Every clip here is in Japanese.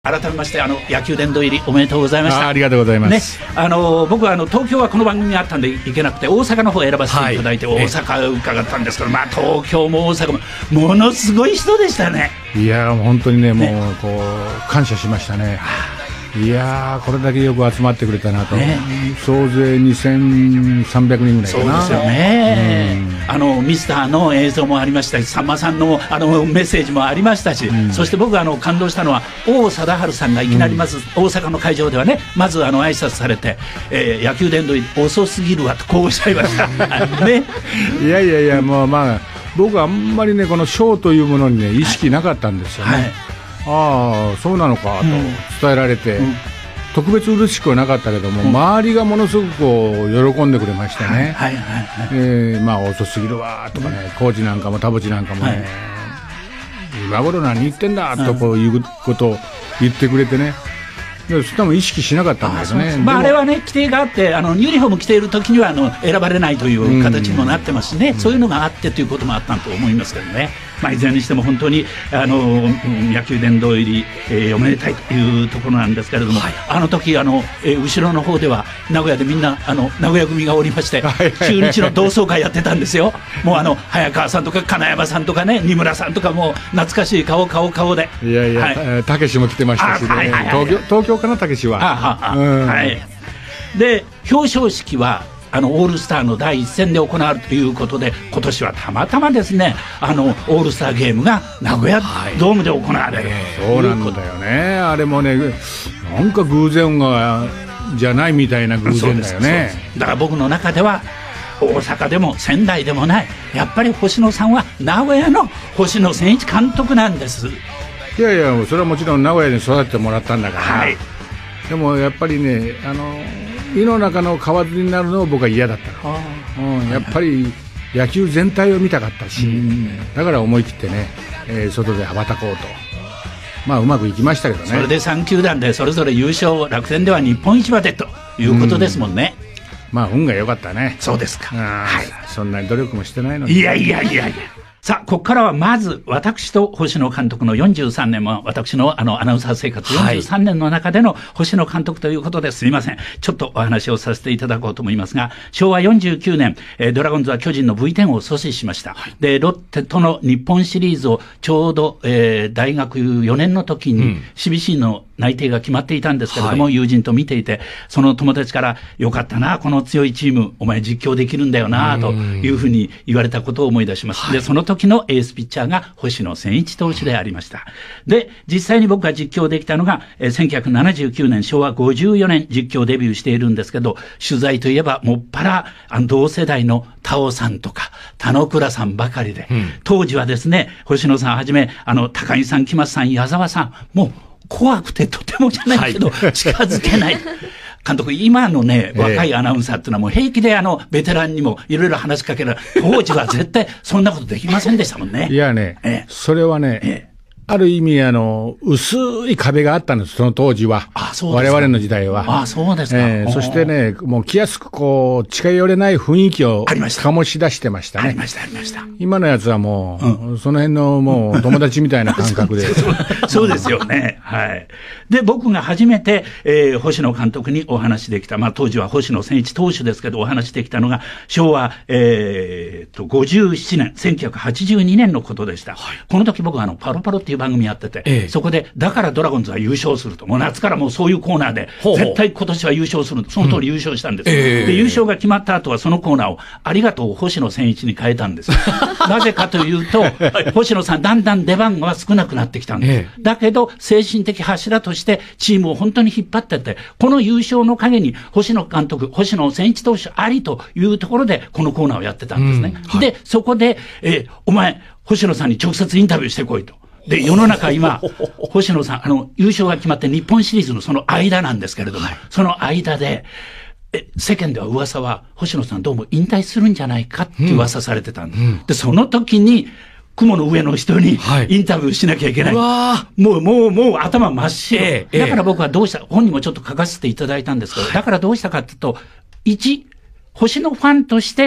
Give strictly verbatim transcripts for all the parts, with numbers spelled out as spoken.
改めましてあの野球殿堂入りおめでとうございました。 あ, ありがとうございます、 ね、あの僕はあの東京はこの番組があったんで行けなくて大阪の方を選ばせていただいて、はい、大阪伺ったんですけど、まあ、東京も大阪もものすごい人でしたね。 いや本当にねもうこう感謝しましたね。いやこれだけよく集まってくれたなと、ね、総勢にせんさんびゃくにんぐらいかな。 そうですよね、うん、あのミスターの映像もありましたし、さんまさん の, あのメッセージもありましたし、うん、そして僕があの感動したのは王貞治さんがいきなりまず、うん、大阪の会場ではねまずあの挨拶されて、えー、野球殿堂遅すぎるわとこうおっしゃいました、ね、 いやいやいやもうまあ僕はあんまりねこのショーというものにね意識なかったんですよね、はいはい、ああそうなのかと伝えられて、うんうん、特別嬉しくはなかったけども、うん、周りがものすごくこう喜んでくれましてね、はいはいはいはい、えー、まあ遅すぎるわとかね、うん、コーチなんかも田淵なんかもね、はい、今頃何言ってんだとこういうことを言ってくれてね、でそれも意識しなかったんですね。 あ, まあ、 あれはね規定があってあのユニフォーム着ている時にはあの選ばれないという形にもなってますしね、うん、そういうのがあってということもあったと思いますけどね、まあ、いずれにしても本当にあの野球殿堂入り、えー、おめでたいというところなんですけれども、はい、あの時あの、えー、後ろの方では名古屋でみんなあの名古屋組がおりまして中日の同窓会やってたんですよ。もうあの早川さんとか金山さんとかね二村さんとかもう懐かしい顔顔顔で、 いやいやたけしも来てましたしね、はいはいはいはい、東京東京かなたけしは、ははうんはい、で表彰式はあのオールスターの第一戦で行われるということで今年はたまたまですねあのオールスターゲームが名古屋ドームで行われる、はい、 そうなんだよね。あれもねなんか偶然がじゃないみたいな偶然だよね。 だから僕の中では大阪でも仙台でもないやっぱり星野さんは名古屋の星野千一監督なんです。 いやいやそれはもちろん名古屋に育ててもらったんだから、はい、でもやっぱりねあの井の中の蛙になるのを僕は嫌だったの、うん、やっぱり野球全体を見たかったし、だから思い切ってね、えー、外で羽ばたこうと、まあうまくいきましたけどね。 それでさん球団でそれぞれ優勝、楽天では日本一までということですもんね、 うん、まあ運が良かったね。 そうですか、 はい、そんなに努力もしてないのに。 いやいやいやいやさあ、ここからはまず、私と星野監督のよんじゅうさんねんも、私のあの、アナウンサー生活よんじゅうさんねんの中での星野監督ということですみません。ちょっとお話をさせていただこうと思いますが、しょうわよんじゅうきゅうねん、えー、ドラゴンズは巨人の ブイテン を阻止しました。はい、で、ロッテとの日本シリーズをちょうど、えー、大学よねんの時に、シービーシー の内定が決まっていたんですけれども、はい、友人と見ていて、その友達から、よかったな、この強いチーム、お前実況できるんだよな、というふうに言われたことを思い出します。はい、で、その時のエースピッチャーが星野千一投手でありました。で、実際に僕が実況できたのが、えー、せんきゅうひゃくななじゅうきゅうねん、しょうわごじゅうよねん実況デビューしているんですけど、取材といえば、もっぱら、あの、同世代の田尾さんとか、田野倉さんばかりで、うん、当時はですね、星野さんはじめ、あの、高木さん、木松さん、矢沢さん、もう、怖くてとてもじゃないけど、はい、近づけない。監督、今のね、若いアナウンサーっていうのはもう平気であの、ベテランにもいろいろ話しかける。当時は絶対そんなことできませんでしたもんね。 いやね、ええ、それはね、ええ、ある意味あの、薄い壁があったんです、その当時は。 あ、そうですか。 我々の時代は。 あ、そうですか。 えー、そしてね、もう気安くこう、近寄れない雰囲気を醸し出してましたね。 ありました、ありました。 今のやつはもう、うん、その辺のもう友達みたいな感覚で。 そうそうですよね。はい。で、僕が初めて、えー、星野監督にお話できた、まあ当時は星野千一投手ですけど、お話できたのが、昭和、えー、と、ごじゅうななねん、せんきゅうひゃくはちじゅうにねんのことでした。はい、この時僕はあの、パロパロっていう番組やってて、ええ、そこで、だからドラゴンズは優勝すると。もう夏からもうそういうコーナーで、ほうほう絶対今年は優勝する。その通り優勝したんです。うんええ、で、優勝が決まった後はそのコーナーを、ありがとう星野千一に変えたんです。なぜかというと、星野さんだんだん出番が少なくなってきたんです。ええ、だけど、精神的柱としてチームを本当に引っ張ってって、この優勝の陰に星野監督、星野千一投手ありというところで、このコーナーをやってたんですね。うんはい、で、そこで、えー、お前、星野さんに直接インタビューしてこいと。で、世の中今、星野さん、あの、優勝が決まって日本シリーズのその間なんですけれども、はい、その間で、え、世間では噂は、星野さんどうも引退するんじゃないかって噂されてたんです。うん、で、その時に、雲の上の人にインタビューしなきゃいけない。はい、もう、もう、もう頭真っ白。ええ、だから僕はどうした、本にもちょっと書かせていただいたんですけど、はい、だからどうしたかっていうと、一、星野ファンとして、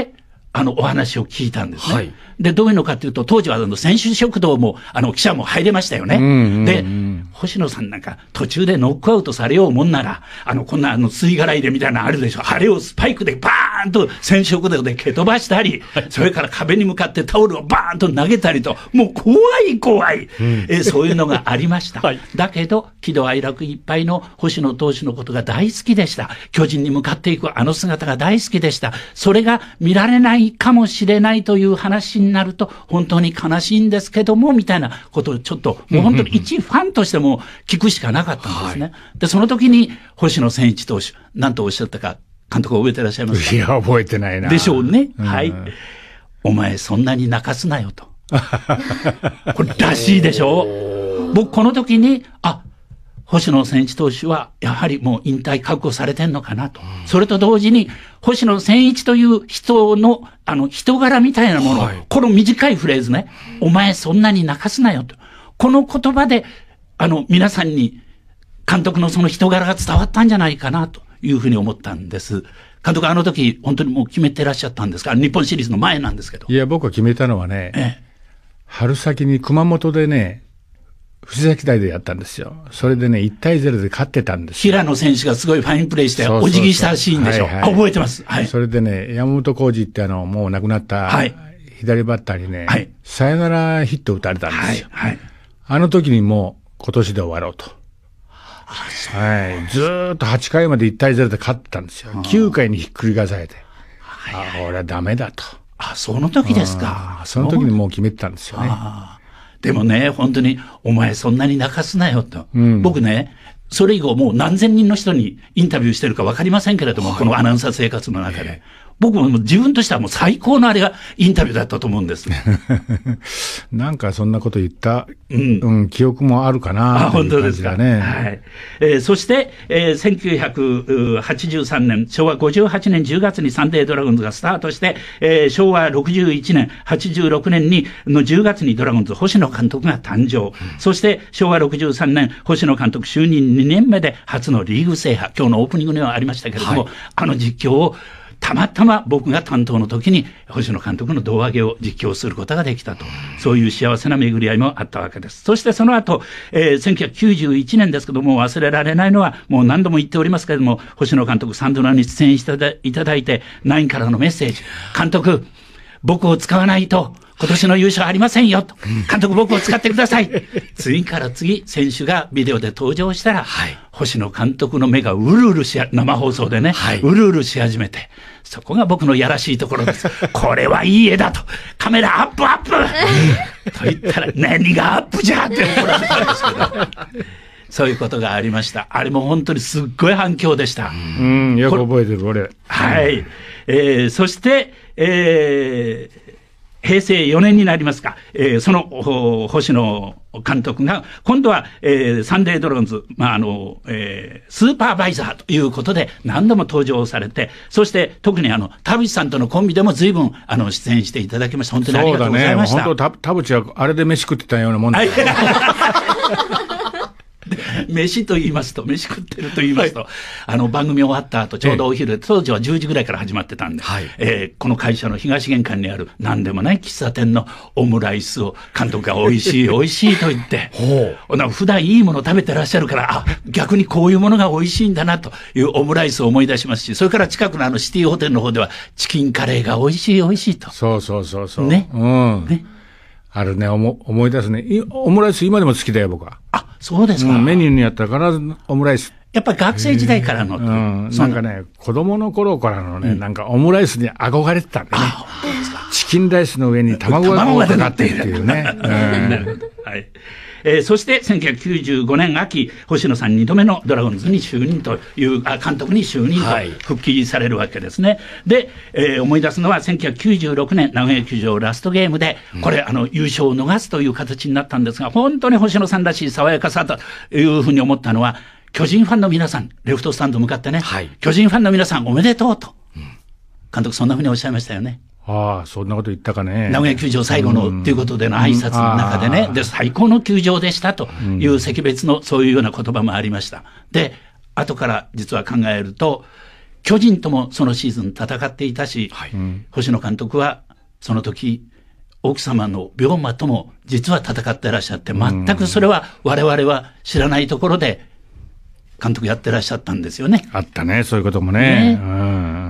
あの、お話を聞いたんですね。 はい、 で、どういうのかというと、当時はあの、選手食堂も、あの、記者も入れましたよね。 うんうんうん、 で、星野さんなんか、途中でノックアウトされようもんなら、あの、こんな、あの、吸い殻入れみたいなのあるでしょ。あれをスパイクでバーンと選手食堂で蹴飛ばしたり、はい、それから壁に向かってタオルをバーンと投げたりと、もう怖い怖い、うん、えそういうのがありました。はい、だけど、喜怒哀楽いっぱいの星野投手のことが大好きでした。巨人に向かっていくあの姿が大好きでした。それが見られないかもしれないという話になると、本当に悲しいんですけども、みたいなことをちょっと、もう本当に一ファンとしても聞くしかなかったんですね。はい、で、その時に星野千一投手、何とおっしゃったか、監督覚えてらっしゃいますか？ いや、覚えてないな。 でしょうね。うん、はい。お前そんなに泣かすなよと。これらしいでしょう。僕この時に、あ、星野千一投手は、やはりもう引退覚悟されてんのかなと。うん、それと同時に、星野千一という人の、あの、人柄みたいなもの、はい、この短いフレーズね、お前そんなに泣かすなよと。この言葉で、あの、皆さんに、監督のその人柄が伝わったんじゃないかなというふうに思ったんです。監督あの時、本当にもう決めてらっしゃったんですか？日本シリーズの前なんですけど。 いや、僕が決めたのはね、ええ、春先に熊本でね、藤崎大でやったんですよ。それでね、いちたいゼロで勝ってたんですよ。 平野選手がすごいファインプレーして、お辞儀したシーンでしょ。はいはい、覚えてます。はい。 それでね、山本浩二ってあの、もう亡くなった、左バッターにね、はい、サヨナラヒットを打たれたんですよ。はいはい、あの時にもう、今年で終わろうと。はい。ずーっとはちかいまでいちたいゼロで勝ってたんですよ。きゅうかいにひっくり返されて。あ、俺はダメだと。 あ、その時ですか。 その時にもう決めてたんですよね。 でもね、本当に、お前そんなに泣かすなよと。うん、僕ね、それ以後もう何千人の人にインタビューしてるか分かりませんけれども、はい、このアナウンサー生活の中で。僕も自分としてはもう最高のあれがインタビューだったと思うんです。 なんかそんなこと言った、うんうん、記憶もあるかなという感じだね。 あ、本当ですか。はい。えー、そして、えー、せんきゅうひゃくはちじゅうさんねん、しょうわごじゅうはちねんじゅうがつにサンデードラゴンズがスタートして、えー、しょうわろくじゅういちねん、はちじゅうろくねんにのじゅうがつにドラゴンズ星野監督が誕生。うん、そしてしょうわろくじゅうさんねん、星野監督就任にねんめで初のリーグ制覇。今日のオープニングにはありましたけれども、はい、あの実況をたまたま僕が担当の時に星野監督の胴上げを実況することができたと。そういう幸せな巡り合いもあったわけです。そしてその後、えー、せんきゅうひゃくきゅうじゅういちねんですけども、忘れられないのはもう何度も言っておりますけれども、星野監督サンドラに出演していただいて、ナインからのメッセージ。監督、僕を使わないと今年の優勝ありませんよと。監督僕を使ってください。次から次、選手がビデオで登場したら、はい、星野監督の目がうるうるし、生放送でね、はい、うるうるし始めて、そこが僕のやらしいところです。これはいい絵だと。カメラアップアップと言ったら、何がアップじゃって怒られたんですけど。そういうことがありました。あれも本当にすっごい反響でした。 うん、よく覚えてる、俺。 はい。えー、そして、えー、へいせいよねんになりますか、えー、その星野監督が今度は、えー、サンデードラゴンズ、まああのえー、スーパーバイザーということで何度も登場されて、そして特にあの田淵さんとのコンビでも随分あの出演していただきました。本当にありがとうございました。 そうだね、本当田淵はあれで飯食ってたようなもんだよ。 飯と言いますと、飯食ってると言いますと、はい、あの番組終わった後、ちょうどお昼、ええ、当時はじゅうじぐらいから始まってたんで、はい、えー、この会社の東玄関にある何でもない喫茶店のオムライスを監督が美味しい美味しいと言って、普段いいもの食べてらっしゃるから、あ、逆にこういうものが美味しいんだなというオムライスを思い出しますし、それから近くのあのシティホテルの方ではチキンカレーが美味しい美味しいと。 そうそうそうそう。 ね。 うん。ね。あるね、思、思い出すね。オムライス今でも好きだよ、僕は。 あ、そうですか。 うん、メニューにやったら必ずオムライス。 やっぱり学生時代からの。 うん。なんかね、子供の頃からのね、うん、なんかオムライスに憧れてたんでね。 あ、本当ですか。 チキンライスの上に卵が乗っかってっていうね。うん。 はい。えー、そしてせんきゅうひゃくきゅうじゅうごねん秋、星野さんにどめのドラゴンズに就任という、あ、監督に就任と復帰されるわけですね。はい、で、えー、思い出すのはせんきゅうひゃくきゅうじゅうろくねん名古屋球場ラストゲームで、これ、うん、あの、優勝を逃すという形になったんですが、本当に星野さんらしい爽やかさというふうに思ったのは、巨人ファンの皆さん、レフトスタンド向かってね、はい、巨人ファンの皆さんおめでとうと。うん、監督そんなふうにおっしゃいましたよね。 ああ、そんなこと言ったかね。 名古屋球場最後のということでの挨拶の中でね、で、最高の球場でしたという惜別のそういうような言葉もありました。で、後から実は考えると、 巨人ともそのシーズン戦っていたし、はい、星野監督はその時、奥様の病魔とも実は戦ってらっしゃって、全くそれは我々は知らないところで監督やってらっしゃったんですよね。 あったね、そういうこともね。ね、うん、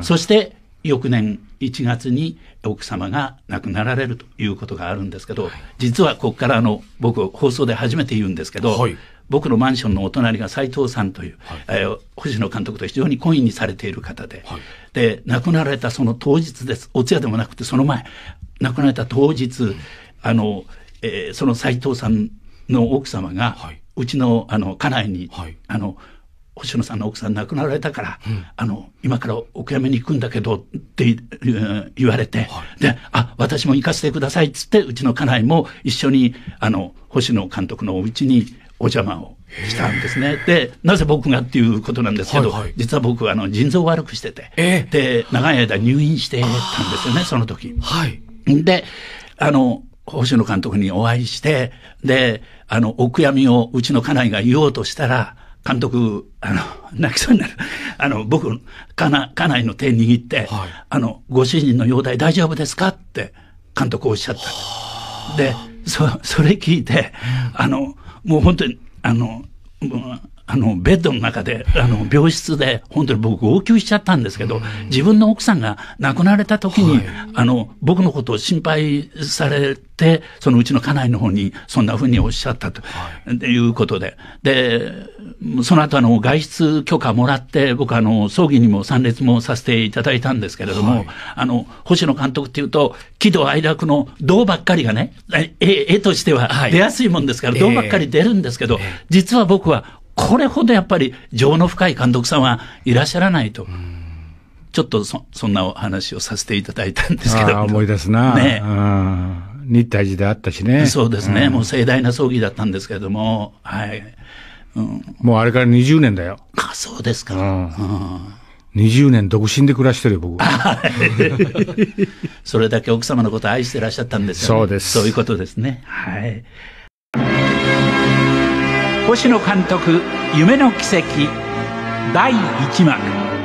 そして翌年いちがつに奥様が亡くなられるということがあるんですけど、はい、実はここからあの僕放送で初めて言うんですけど、はい、僕のマンションのお隣が斉藤さんという、はい、えー、星野監督と非常に懇意にされている方で、はい、で亡くなられたその当日です。お通夜でもなくてその前、亡くなられた当日、うん、あの、えー、その斉藤さんの奥様が、はい、うちのあの家内に、はい、あの星野さんの奥さん亡くなられたから、うん、あの今からお悔やみに行くんだけどって言われて、はい、で、あ、私も行かせてくださいっつって、うちの家内も一緒にあの星野監督のお家にお邪魔をしたんですね。で、なぜ僕がっていうことなんですけど、はいはい、実は僕はあの腎臓を悪くしてて、えー、で長い間入院してたんですよね、その時。はい、で、あの星野監督にお会いして、で、あのお悔やみをうちの家内が言おうとしたら、監督、あの、泣きそうになる。あの、僕、家内、家内の手握って、はい、あの、ご主人の容体大丈夫ですかって監督おっしゃった。で、そ、それ聞いて、あの、もう本当に、あの、あの、ベッドの中で、あの、病室で、本当に僕号泣しちゃったんですけど、自分の奥さんが亡くなられた時に、はい、あの、僕のことを心配されて、そのうちの家内の方に、そんな風におっしゃったと、はい、いうことで。で、その後、あの、外出許可もらって、僕、あの、葬儀にも参列もさせていただいたんですけれども、はい、あの、星野監督っていうと、喜怒哀楽の銅ばっかりがね、絵、絵としては出やすいもんですから、はい、銅ばっかり出るんですけど、えー、実は僕は、これほどやっぱり情の深い監督さんはいらっしゃらないと。ちょっと そ, そんなお話をさせていただいたんですけど。 ああ、思い出すな。ね。日体寺であったしね。 そうですね。もう盛大な葬儀だったんですけれども、はい。 うん、もうあれからにじゅうねんだよ。 あ、そうですか。うん、 にじゅうねん独身で暮らしてるよ、僕。 それだけ奥様のことを愛してらっしゃったんですよね。 そうです。 そういうことですね。はい。星野監督夢の奇跡だいいち幕。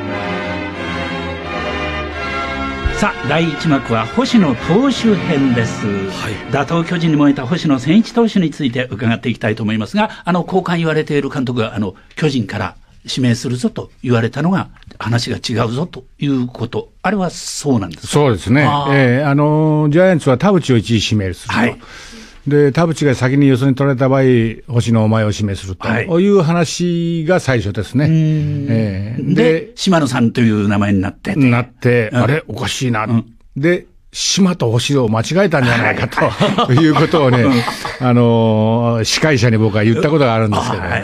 さあ、だいいち幕は星野投手編です、はい、打倒巨人に燃えた星野千一投手について伺っていきたいと思いますが、あの交換言われている監督があの巨人から指名するぞと言われたのが話が違うぞということ、あれはそうなんですか？ そうですね。あ、えー、あのジャイアンツは田淵を一時指名すると、はい、で田淵が先に予想に取られた場合、星野お前を指名すると、はい、いう話が最初ですね。 えー、で, で島野さんという名前になっててなって、うん、あれおかしいな、うん、で島と星を間違えたんじゃないかと、はい、いうことをね、あのー、司会者に僕は言ったことがあるんですけどね。はい、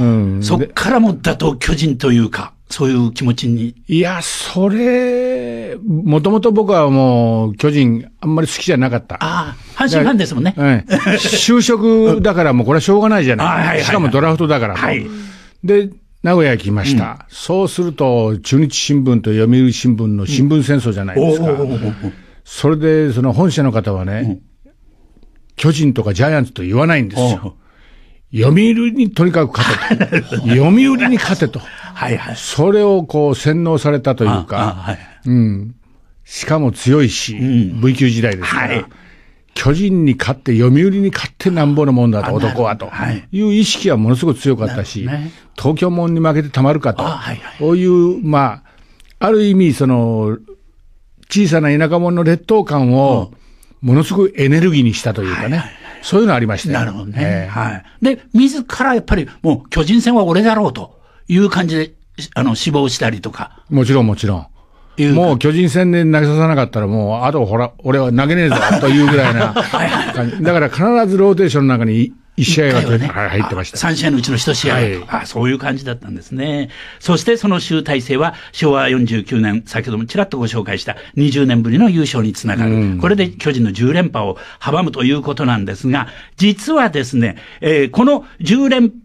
うん、そっからも打倒巨人というか、そういう気持ちに。 いや、それ、もともと僕はもう巨人あんまり好きじゃなかった。 ああ、阪神ファンですもんね。 うん、就職だからもうこれはしょうがないじゃない。はいはいはいはい、しかもドラフトだからと。はい、で、名古屋来ました、うん。そうすると、中日新聞と読売新聞の新聞戦争じゃないですか。うん、それで、その本社の方はね、うん、巨人とかジャイアンツと言わないんですよ。読売にとにかく勝てと。読売に勝てと。はいはい。それをこう洗脳されたというか、はい、うん。しかも強いし、うん、ブイ 級時代ですから、はい、巨人に勝って読売に勝ってなんぼのもんだと、男はと、はい、いう意識はものすごく強かったし、ね、東京門に負けてたまるかと、はいはい、こういう、まあ、ある意味その、小さな田舎者の劣等感を、ものすごいエネルギーにしたというかね。はいはい、そういうのありましたよ。 なるほどね。えー、はい。で、自らやっぱりもう巨人戦は俺だろうという感じで、あの、死亡したりとか。 もちろんもちろん。もう巨人戦で投げささなかったらもう、あとほら、俺は投げねえぞというぐらいな感じ。だから必ずローテーションの中に一試合は、ね、入ってました。 さん試合のうちの一試合、はい、あ。そういう感じだったんですね。そしてその集大成はしょうわよんじゅうきゅうねん、先ほどもちらっとご紹介したにじゅうねんぶりの優勝につながる。うん、これで巨人のじゅう連覇を阻むということなんですが、実はですね、えー、このじゅう連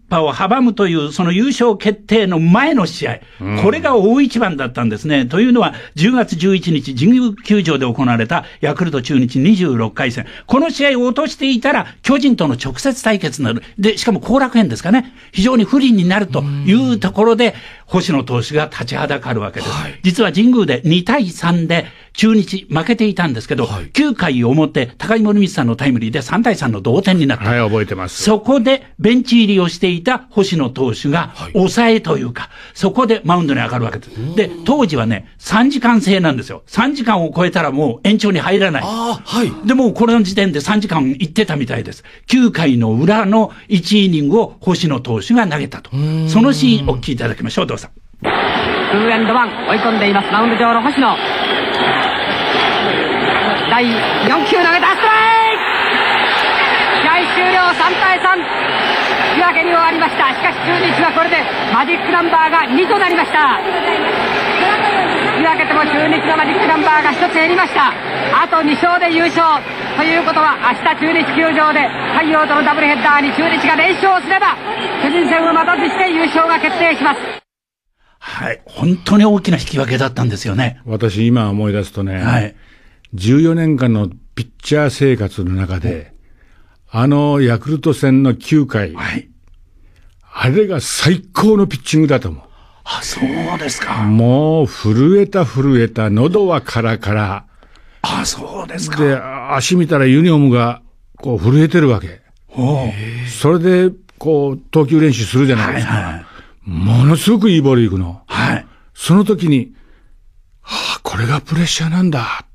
覇を阻むという、その優勝決定の前の試合、うん、これが大一番だったんですね。というのは、じゅうがつじゅういちにち、神宮球場で行われたヤクルト中日にじゅうろっかいせん。この試合を落としていたら、巨人との直接対決になる。で、しかも後楽園ですかね。非常に不利になるというところで、星野投手が立ちはだかるわけです。はい、実は神宮でにたいさんで中日負けていたんですけど、はい、きゅうかい表、高井森光さんのタイムリーでさんたいさんの同点になった。 はい、覚えてます。 そこでベンチ入りをしていた星野投手が抑えというか、はい、そこでマウンドに上がるわけです。で、当時はね、さんじかん制なんですよ。さんじかんを超えたらもう延長に入らない。 あ、はい、 でもこれの時点でさんじかん行ってたみたいです。きゅうかいの裏のいちイニングを星野投手が投げたと。そのシーンをお聞きいただきましょう。どうぞ。 ツーエンドワン追い込んでいます。マウンド上の星野。だいよんきゅう投げたストライク。試合終了さんたいさん。引き分けに終わりました。しかし中日はこれでマジックナンバーがにとなりました。引き分けても中日のマジックナンバーがひとつ減りました。あとにしょうで優勝ということは、明日中日球場で太陽とのダブルヘッダーに中日が連勝すれば巨人戦を待たずして優勝が決定します。 はい。本当に大きな引き分けだったんですよね。 私今思い出すとね、はい、じゅうよねんかんのピッチャー生活の中で、あのヤクルト戦のきゅうかい、はい、あれが最高のピッチングだと思う。 あ、そうですか。 もう震えた震えた、喉はカラカラ。 あ、そうですか。 で、足見たらユニフォームがこう震えてるわけ。それでこう投球練習するじゃないですか。はいはい、ものすごくいいボール行くの。はい。その時に、はあ、これがプレッシャーなんだ。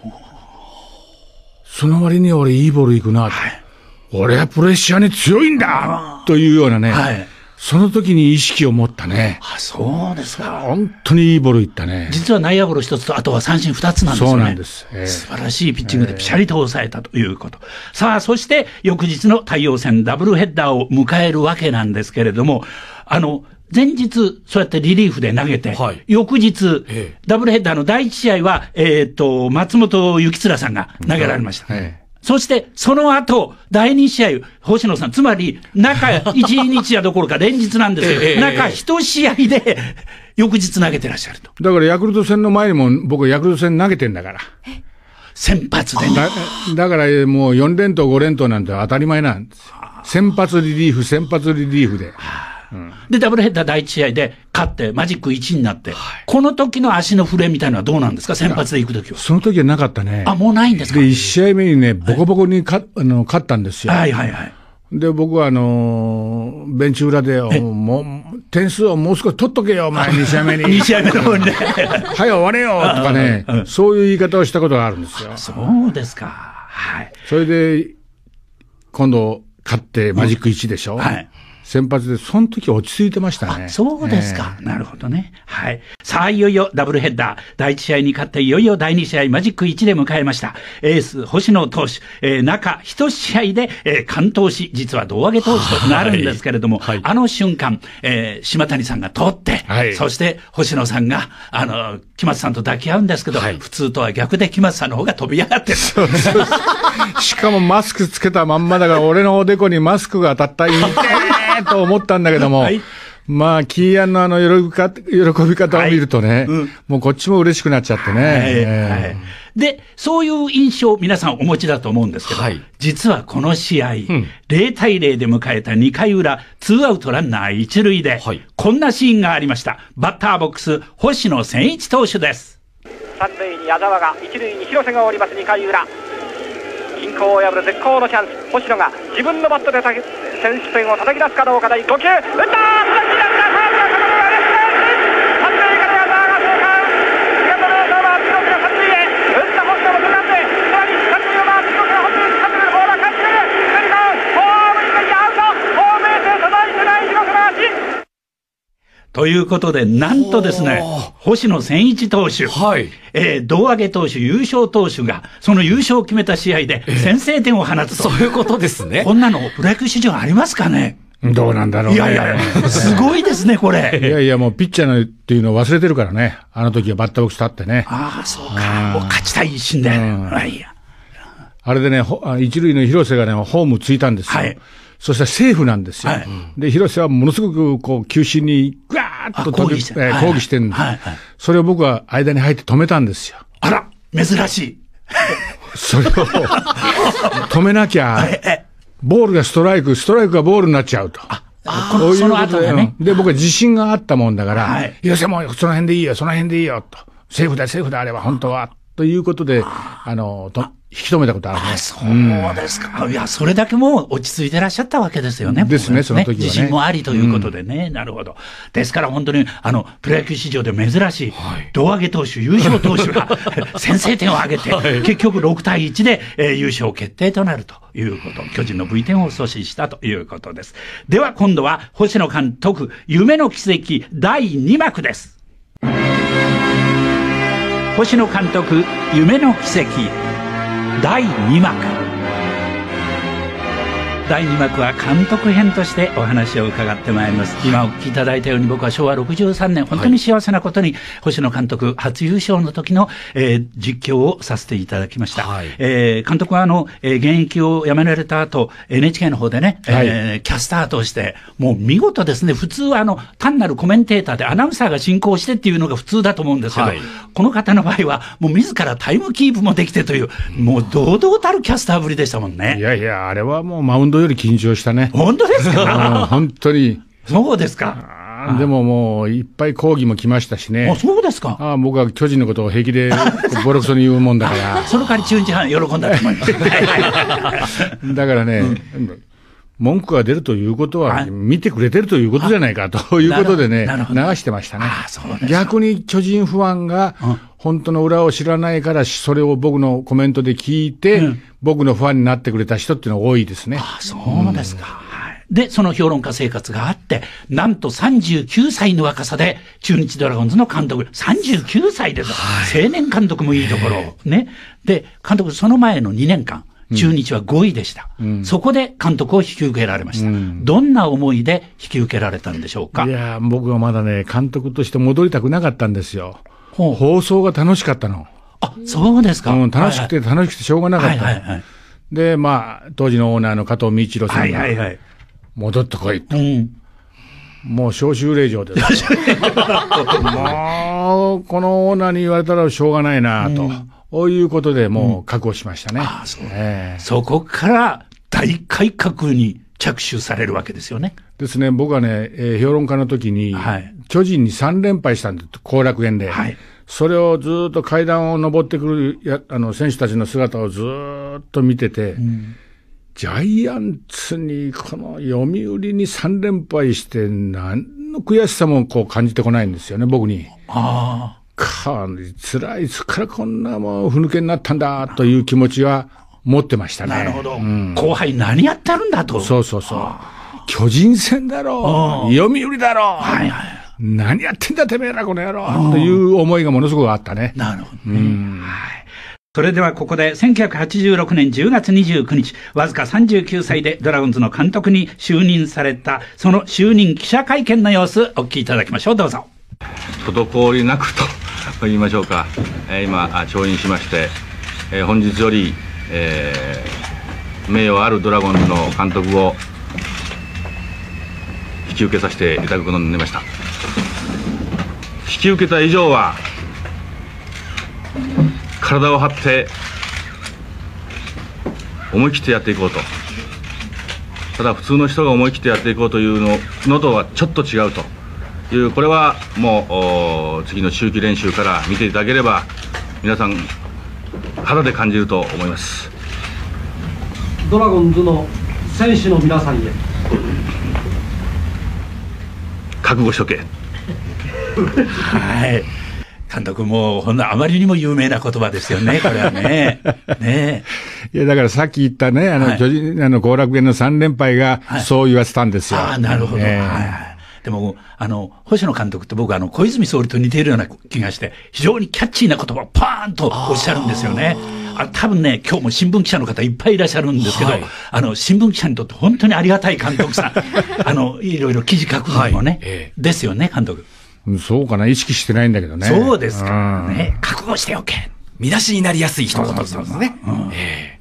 その割に俺いいボール行くな。はい、俺はプレッシャーに強いんだというようなね。はい。その時に意識を持ったね。 あ、そうですか。 本当にいいボール行ったね。 実は内野ゴロ一つと、あとは三振二つなんですよね。 そうなんです。 えー、素晴らしいピッチングでピシャリと抑えたということ。えー、さあ、そして翌日の太陽戦ダブルヘッダーを迎えるわけなんですけれども、あの、前日、そうやってリリーフで投げて、はい、翌日、ええ、ダブルヘッダーのだいいち試合は、えっと、松本幸貫さんが投げられました。ええ、そして、その後、だいに試合、星野さん、つまり、中いちにちやどころか連日なんですよ。ええ、中いち試合で、翌日投げてらっしゃると。 だからヤクルト戦の前にも、僕ヤクルト戦投げてんだから。 先発でね。 だ、だからもうよん連投ご連投なんて当たり前なんですよ。先発リリーフ、先発リリーフで。 うん、で、ダブルヘッダーだいいち試合で勝って、マジックいちになって、はい、この時の足の震えみたいなのはどうなんですか、先発で行く時は。 その時はなかったね。 あ、もうないんですか。 で、いち試合目にね、ボコボコにか、はい、あの勝ったんですよ。 はいはいはい。 で、僕はあのー、ベンチ裏で、もう、点数をもう少し取っとけよ、お前、に試合目に。 に試合目の方にね。 はい、終われよとかね、そういう言い方をしたことがあるんですよ。 そうですか。はい。 それで、今度、勝って、マジックいちでしょ。うん、はい。先発で、その時落ち着いてましたね。 そうですか、えー。なるほどね。はい。さあ、いよいよダブルヘッダー。だいいち試合に勝って、いよいよだいに試合、マジックいちで迎えました。エース、星野投手、えー、中一試合で、えー、完投し、実は胴上げ投手となるんですけれども、はい、あの瞬間、えー、島谷さんが取って、はい、そして星野さんが、あの、木松さんと抱き合うんですけど、はい、普通とは逆で木松さんの方が飛び上がってる。そうそうそうしかもマスクつけたまんまだから、俺のおでこにマスクが当たったらいいてと思ったんだけども、はい、まあ、キーヤンのあの喜びか、喜び方を見るとね、はいうん、もうこっちも嬉しくなっちゃってね。はいえー、で、そういう印象皆さんお持ちだと思うんですけど、はい、実はこの試合、うん、ゼロたいゼロで迎えたにかい裏、ツーアウトランナー一塁で、はい、こんなシーンがありました。バッターボックス、星野千一投手です。 三塁に矢沢が、一塁に広瀬がおりますにかい裏。均衡を破る絶好のチャンス。星野が自分のバットで選手ペンを叩き出すかどうか。だいご球打ったー。三塁から矢沢が生還。セカンドの矢沢は広瀬が三塁へ打った星野もセカンドへ。さらに三塁を回って広瀬が本塁に勝ってくる。ボールは返ってくる。左からホームにアウト。ホームベースへ届いてない広瀬の足。 ということで、なんとですね、星野千一投手、はい、えー、胴上げ投手、優勝投手が、その優勝を決めた試合で先制点を放つと。 そういうことですね。 こんなのプロ野球史上ありますかね。 どうなんだろうね。 いやいや、すごいですね、これ。 いやいや、もうピッチャーのっていうのを忘れてるからね。あの時はバッターボックス立ってね。 ああ、そうか。もう勝ちたい一心で。あ、いや。 あれでね、一塁の広瀬がね、ホームついたんですよ。はい。 そしたらセーフなんですよ。はい、で、広瀬はものすごくこう、球審にぐわーっと抗議して、 えー、抗議してるんです、はいはい。それを僕は間に入って止めたんですよ。 あら、珍しい。 それを止めなきゃ、ボールがストライク、ストライクがボールになっちゃうと。 ああこういうことで、ね、 で、僕は自信があったもんだから、はい、いや、もうその辺でいいよ、その辺でいいよ、と。セーフだ、セーフだ、あれば、本当は。ということで、あの、と引き止めたことあるね。 あ、そうですか。うん、いや、それだけもう落ち着いてらっしゃったわけですよね。 ですね、その時はね。 自信もありということでね。うん、なるほど。ですから本当に、あの、プロ野球史上で珍しい、はい、胴上げ投手、優勝投手が先制点を挙げて、はい、結局ろくたいいちで、えー、優勝決定となるということ。巨人の ブイテン を阻止したということです。では今度は、星野監督、夢の奇跡だいに幕です。星野監督、夢の奇跡だいに幕。だいに幕は監督編としてお話を伺ってまいります。今お聞きいただいたように、僕はしょうわろくじゅうさんねん、本当に幸せなことに、星野監督初優勝の時の、えー、実況をさせていただきました。はい、えー、監督はあの、えー、現役を辞められた後、エヌエイチケー の方でね、はい、えー、キャスターとして、もう見事ですね。普通はあの、単なるコメンテーターでアナウンサーが進行してっていうのが普通だと思うんですけど、はい、この方の場合は、もう自らタイムキープもできてという、もう堂々たるキャスターぶりでしたもんね。 いやいや、あれはもうマウンドより緊張したね。 本当ですか？ 本当に。 そうですか。 でももういっぱい抗議も来ましたしね。 あ、そうですか。 あ僕は巨人のことを平気でボロクソに言うもんだから。 その代わり中日ファン喜んだと思います。 だからね、うん、文句が出るということは見てくれてるということじゃないかということでね、流してましたね。逆に巨人ファンが本当の裏を知らないからそれを僕のコメントで聞いて、うん、僕のファンになってくれた人っていうのが多いですね。 あ、そうですか。うん、で、その評論家生活があって、なんとさんじゅうきゅうさいの若さで中日ドラゴンズの監督、さんじゅうきゅうさいです。はい、青年監督もいいところ。ね。で、監督その前のにねんかん。中日はごいでした、うん。そこで監督を引き受けられました、うん。どんな思いで引き受けられたんでしょうか。 いや、僕はまだね、監督として戻りたくなかったんですよ。放送が楽しかったの。 あ、そうですか。 うん、楽しくて楽しくてしょうがなかった。はいはいはい、で、まあ、当時のオーナーの加藤美一郎さんが、はいはいはい、戻ってこいと。うん、もう招集令状です。もう、このオーナーに言われたらしょうがないなと。うんこういうことでもう覚悟しましたね。うん、あそうえー、そこから大改革に着手されるわけですよね。 ですね。僕はね、えー、評論家の時に、はい、巨人にさんれんぱいしたんです。後楽園で。はい、それをずっと階段を登ってくるやあの選手たちの姿をずっと見てて、うん、ジャイアンツにこの読売にさんれんぱいして何の悔しさもこう感じてこないんですよね、僕に。ああ。か辛いですからこんなもうふぬけになったんだという気持ちは持ってましたね。 なるほど。うん、後輩何やってるんだと。 そうそうそう。巨人戦だろう。読売だろう。はいはい。何やってんだてめえらこの野郎という思いがものすごくあったね。 なるほどね。うん、はい。それではここでせんきゅうひゃくはちじゅうろくねんじゅうがつにじゅうくにち、わずかさんじゅうきゅうさいでドラゴンズの監督に就任された、その就任記者会見の様子お聞きいただきましょう。どうぞ。 滞りなくと言いましょうか、えー、今調印しまして、えー、本日より、えー、名誉あるドラゴンズの監督を引き受けさせていただくことになりました。引き受けた以上は体を張って思い切ってやっていこうと。ただ普通の人が思い切ってやっていこうというの、のとはちょっと違うという、これはもう次の秋季練習から見ていただければ皆さん肌で感じると思います。 ドラゴンズの選手の皆さんへ覚悟しとけ。 はい、監督もほんのあまりにも有名な言葉ですよね、これはね。ねいやだからさっき言ったね、あの、はい、巨人あの後楽園のさんれんぱいがそう言わせたんですよ。 はい、ああなるほど。えーはいでも、あの、星野監督って僕はあの、小泉総理と似ているような気がして、非常にキャッチーな言葉をパーンとおっしゃるんですよね。あ多分ね、今日も新聞記者の方いっぱいいらっしゃるんですけど、はい、あの、新聞記者にとって本当にありがたい監督さん。あの、いろいろ記事書くのもね、はいえー、ですよね、監督。 そうかな、意識してないんだけどね。 そうですか。ね、覚悟しておけ。 見出しになりやすい一言ですね。 うんえー、ね。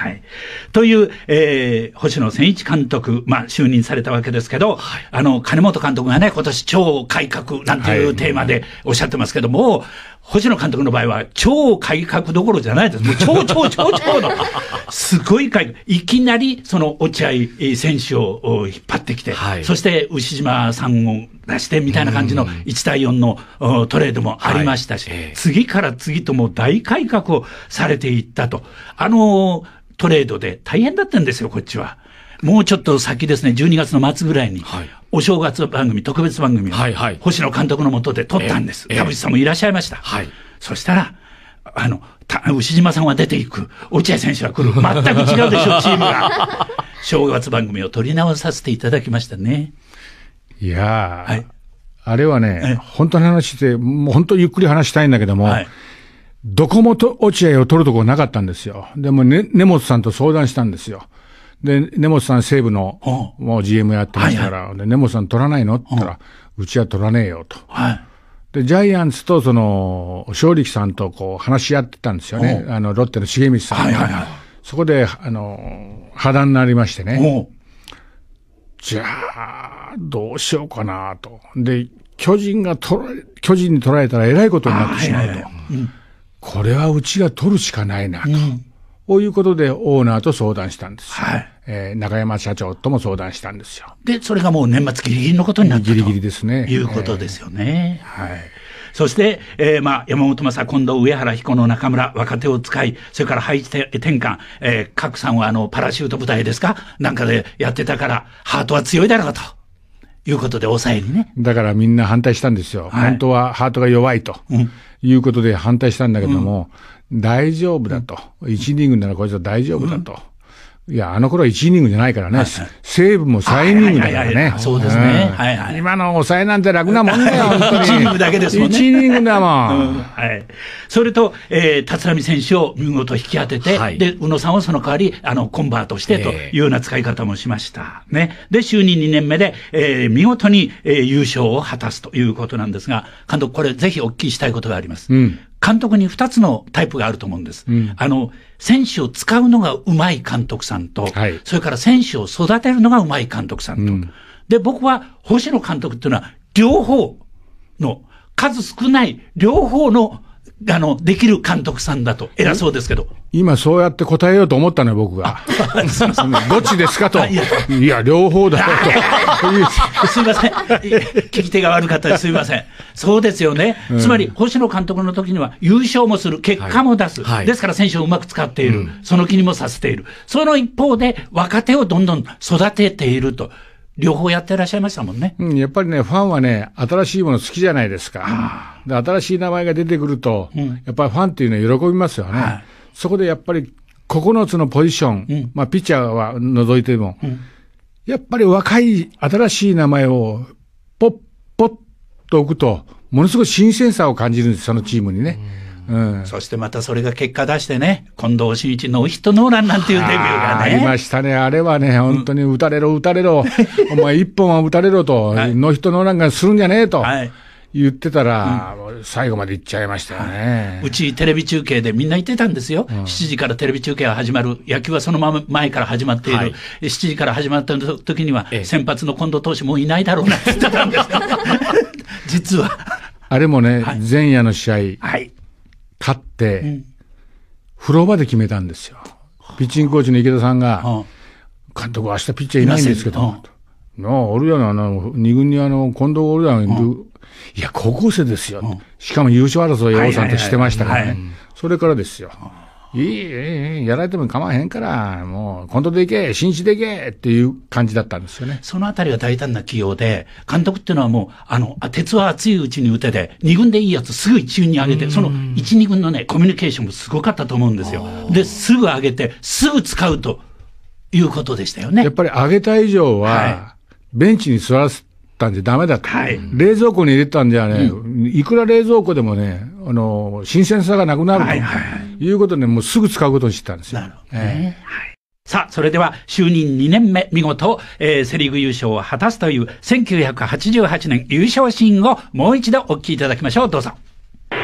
はい。という、えー、星野千一監督、まあ、就任されたわけですけど、はい、あの、金本監督がね、今年超改革なんていうテーマでおっしゃってますけども、はい、星野監督の場合は超改革どころじゃないです。もう超超超超の、すごい改革。いきなり、その落合選手を引っ張ってきて、はい、そして牛島さんを出してみたいな感じのいちたいよんのトレードもありましたし、はいえー、次から次とも大改革をされていったと。あの、トレードで大変だったんですよ、こっちは。もうちょっと先ですね、じゅうにがつの末ぐらいに、はい、お正月番組、特別番組を、はいはい、星野監督の下で撮ったんです。田淵さんもいらっしゃいました。はい、そしたら、あの、牛島さんは出ていく、落合選手は来る。全く違うでしょ、チームが。正月番組を撮り直させていただきましたね。 いやー、はい、あれはね、本当の話で、もう本当ゆっくり話したいんだけども、はい、どこもと落合を取るとこなかったんですよ。でも、ね、根本さんと相談したんですよ。で、根本さん西武の、もう ジーエム やってますから、はいはい、で根本さん取らないのって言ったら、うちは取らねえよと。はい、で、ジャイアンツとその、正力さんとこう話し合ってたんですよね。あの、ロッテの重光さん、はいはいはい。そこで、あの、破談になりましてね。じゃあ、どうしようかなと。で、巨人が取られ、巨人に取られたらえらいことになってしまうと。はいはいはいうん、これはうちが取るしかないなと。うんこういうことでオーナーと相談したんですよ。はい。えー、中山社長とも相談したんですよ。 で、それがもう年末ギリギリのことになったと。 ギリギリですね。 いうことですよね。えー、はい。そして、えー、まあ、山本昌、近藤、上原、彦野、中村、若手を使い、それから配置転換、えー、角さんはあの、パラシュート部隊ですかなんかでやってたから、ハートは強いだろうと。いうことで抑えにね。 だからみんな反対したんですよ。はい、本当はハートが弱いと。うん、いうことで反対したんだけども、うん、大丈夫だと。いちイニングならこいつは大丈夫だと。うん、いや、あの頃はいちイニングじゃないからね。はいはい、西武もさんイニングだからね。 そうですね、はいはい。 今の抑えなんて楽なもんだよ、本当に。 いちイニングだけですもんね。 いちイニングだもん。うん、 はい。それと、えー、立浪選手を見事引き当てて、はい、で、宇野さんをその代わり、あの、コンバートしてというような使い方もしました。ね。で、就任にねんめで、えー、見事に、えー、優勝を果たすということなんですが、監督、これぜひお聞きしたいことがあります。うん。監督に二つのタイプがあると思うんです。うん、あの、選手を使うのがうまい監督さんと、はい、それから選手を育てるのがうまい監督さんと。うん、で、僕は星野監督っていうのは、両方の、数少ない両方の、あの、できる監督さんだと、偉そうですけど。 今そうやって答えようと思ったのよ、僕が。どっちですかと。いや、いや両方だよと。すいません。聞き手が悪かったです。すいません。そうですよね。うん、つまり、星野監督の時には優勝もする、結果も出す。はいはい、ですから選手をうまく使っている、うん。その気にもさせている。その一方で、若手をどんどん育てていると。両方やってらっしゃいましたもんね。 うん、やっぱりね、ファンはね、新しいもの好きじゃないですか。で新しい名前が出てくると、うん、やっぱりファンっていうのは喜びますよね。はい、そこでやっぱりここのつのポジション、うん、まあピッチャーは除いても、うん、やっぱり若い新しい名前をポッポッと置くと、ものすごい新鮮さを感じるんです、そのチームにね。うん、 そしてまたそれが結果出してね、近藤真一ノーヒットノーランなんていうデビューがね。 ありましたね。あれはね、本当に打たれろ打たれろ。お前一本は打たれろと、はい、ノーヒットノーランがするんじゃねえと。はい言ってたら、うん、最後まで行っちゃいましたよね。 うちテレビ中継でみんな言ってたんですよ。うん、しちじからテレビ中継が始まる。野球はそのまま前から始まっている。はい、しちじから始まった時には、ええ、先発の近藤投手もういないだろうなって言ってたんですよ。実は。 あれもね、はい、前夜の試合、はい、勝って、うん、風呂場で決めたんですよ。ピッチングコーチの池田さんが、うん、監督明日ピッチャーいないんですけど、なあ、おるやん、あの、二軍にあの、近藤おるやん、うんいや、高校生ですよ。うん、しかも優勝争いを王さんとしてましたからね。それからですよ。いい、いい、やられても構わへんから、もう、今度でいけ、新地でいけっていう感じだったんですよね。 そのあたりが大胆な起用で、監督っていうのはもう、あの、鉄は熱いうちに打てで、二軍でいいやつすぐ一軍に上げて、その一、二軍のね、コミュニケーションもすごかったと思うんですよ。で、すぐ上げて、すぐ使うということでしたよね。 やっぱり上げた以上は、はい、ベンチに座らせたんじゃダメだと、はい。冷蔵庫に入れたんじゃね、うん、いくら冷蔵庫でもね、あの、新鮮さがなくなると、はいはい、いうことで、もうすぐ使うことにしてたんですよ。なるほどね。えーはい、 さあ、それでは、就任にねんめ、見事、えー、セリーグ優勝を果たすという、せんきゅうひゃくはちじゅうはちねん優勝シーンをもう一度お聞きいただきましょう。どうぞ。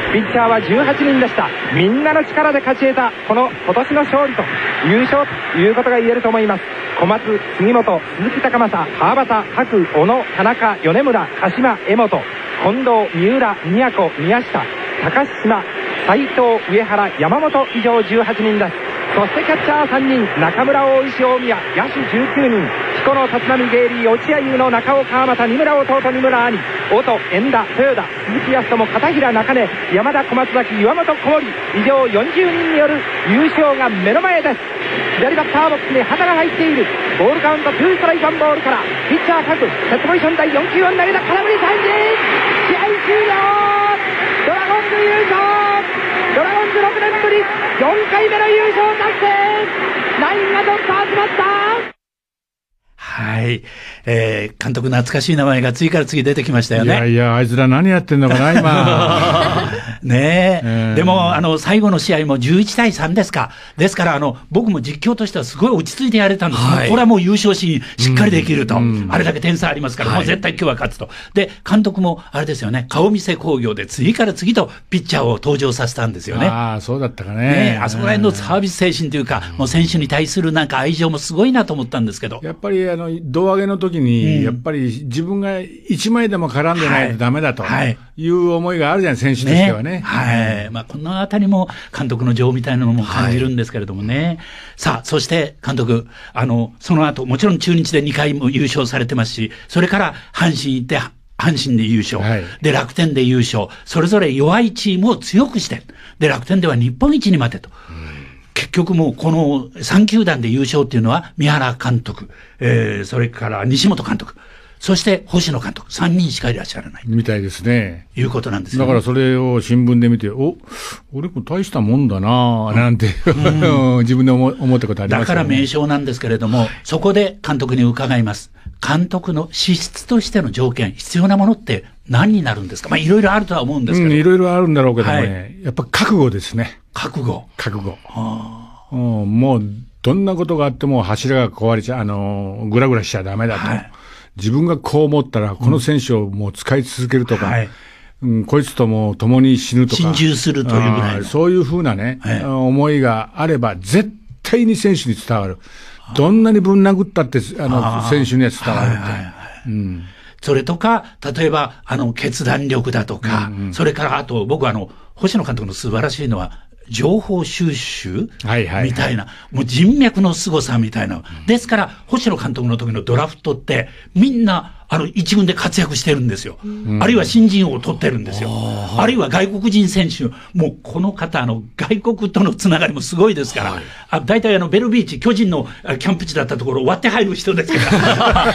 ピッチャーはじゅうはちにんでした。みんなの力で勝ち得たこの今年の勝利と優勝ということが言えると思います。小松、杉本、鈴木高政、川端、白、小野、田中、米村、鹿島、江本、近藤、三浦、宮古、宮下、高島、斉藤、上原、山本以上じゅうはちにんです。そしてキャッチャーさんにん、中村、大石、大宮、野手じゅうきゅうにん、彦野、立浪、ゲイリー、落合優の中尾、川又、二村弟、二村兄、音、遠田、豊田、鈴木康友、片平、中根、山田、小松崎、岩本、小森以上よんじゅうにんによる優勝が目の前です。左バッターボックスに旗が入っている。ボールカウントツーストライクワンボールからピッチャー各セットポジション第よん球を投げた。空振り三振、試合終了。ドラゴンズ優勝。ドラゴンズろくねんぶりよんかいめの優勝達成。ナインがどっと集まった。 はい。えー、監督懐かしい名前が次から次出てきましたよね。 いやいや、あいつら何やってんのかな、今。 ねえ、 えー。 でも、あの、最後の試合もじゅういちたいさんですか。ですから、あの、僕も実況としてはすごい落ち着いてやれたんです。はい、これはもう優勝し、しっかりできると。うん、あれだけ点差ありますから、はい、もう絶対今日は勝つと。で、監督も、あれですよね、顔見せ工業で次から次とピッチャーを登場させたんですよね。 ああ、そうだったかね。 ね、あそこら辺のサービス精神というか、もう選手に対するなんか愛情もすごいなと思ったんですけど。 やっぱり、あの、胴上げの時に、うん、やっぱり自分が一枚でも絡んでないとダメだという思いがあるじゃん、選手としてはね。 ね、はい。まあ、このあたりも監督の情みたいなのも感じるんですけれどもね。はい、さあ、そして監督、あの、その後、もちろん中日でにかいも優勝されてますし、それから阪神行って、阪神で優勝、はい、で、楽天で優勝、それぞれ弱いチームを強くして、で、楽天では日本一にまでと。うん、結局もうこのさん球団で優勝っていうのは、三原監督、えー、それから西本監督、そして星野監督、さんにんしかいらっしゃらない。 みたいですね。 いうことなんですよ、 ね。だからそれを新聞で見て、お、俺も大したもんだなぁ、なんて、うん、自分で思ったことありますね。 だから名称なんですけれども、はい、そこで監督に伺います。監督の資質としての条件、必要なものって何になるんですか。まあいろいろあるとは思うんですけど。 うん、いろいろあるんだろうけどね。はい、やっぱ覚悟ですね。 覚悟。 覚悟。はあ、うん、もう、どんなことがあっても柱が壊れちゃ、あの、ぐらぐらしちゃダメだと。はい、自分がこう思ったら、この選手をもう使い続けるとか、うんはいうん、こいつとも共に死ぬとか。 心中するというぐらいの。 そういうふうなね、はい、思いがあれば、絶対に選手に伝わる。どんなにぶん殴ったって、あの、選手には伝わるって。はいはいはいうん、 それとか、例えば、あの、決断力だとか、うんうん、それから、あと、僕はあの、星野監督の素晴らしいのは、情報収集みたいな、はいはいはい、もう人脈の凄さみたいな。ですから、星野監督の時のドラフトって、みんな、あの、一軍で活躍してるんですよ。うん、あるいは新人王を取ってるんですよ。あるいは外国人選手、もうこの方、あの、外国とのつながりもすごいですから、はい、あ大体あの、ベルビーチ、巨人のキャンプ地だったところを割って入る人ですから。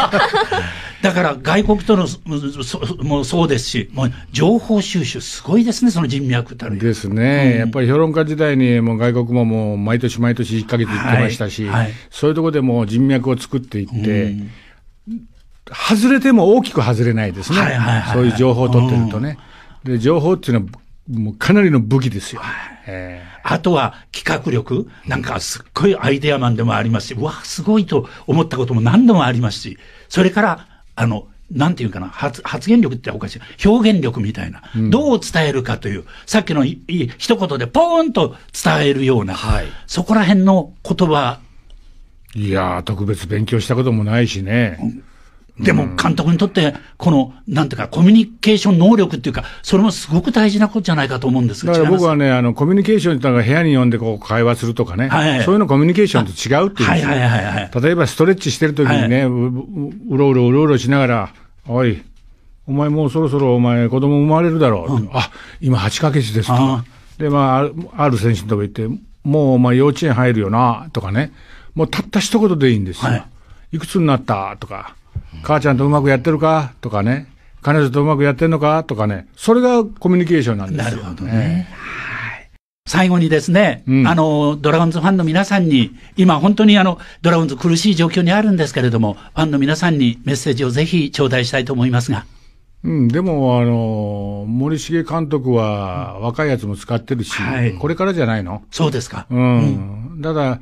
だから外国とのもうそうですし、もう情報収集すごいですね、その人脈たるですね、うん。やっぱり評論家時代にもう外国ももう毎年毎年いっかげつ行ってましたし、はいはい、そういうところでもう人脈を作っていって、うん外れても大きく外れないですね。はいはいはいはい、そういう情報を取ってるとね。で、情報っていうのはもうかなりの武器ですよ。はいえー、あとは企画力。なんかすっごいアイデアマンでもありますし、うわ、すごいと思ったことも何度もありますし、それから、あの、なんていうかな、発、発言力っておかしい。表現力みたいな。うん、どう伝えるかという、さっきのいい一言でポーンと伝えるような、はい、そこら辺の言葉。 いやー、特別勉強したこともないしね。うんでも監督にとって、この、なんていうか、コミュニケーション能力っていうか、それもすごく大事なことじゃないかと思うんですが。だから僕はね、あの、コミュニケーションってのは部屋に呼んでこう会話するとかね、はいはいはい、そういうのコミュニケーションと違うっていうんですよ。はいはいはいはい、例えばストレッチしてるときにね、はい、う, うろうろうろうろしながら、おい、お前もうそろそろお前子供生まれるだろう。うん、あ、今はちかげつですと。で、まあ、ある選手のとこ行って、もうお前幼稚園入るよな、とかね。もうたった一言でいいんですよ。はい、いくつになったとか。母ちゃんとうまくやってるかとかね、彼女とうまくやってんのかとかね、それがコミュニケーションなんですよ。なるほどね。 はい。最後にですね、うん、あの、ドラゴンズファンの皆さんに、今本当にあの、ドラゴンズ苦しい状況にあるんですけれども、ファンの皆さんにメッセージをぜひ頂戴したいと思いますが。 うん、でも、あの、森重監督は若いやつも使ってるし、はい、これからじゃないの？ そうですか。 うん。うん、ただ、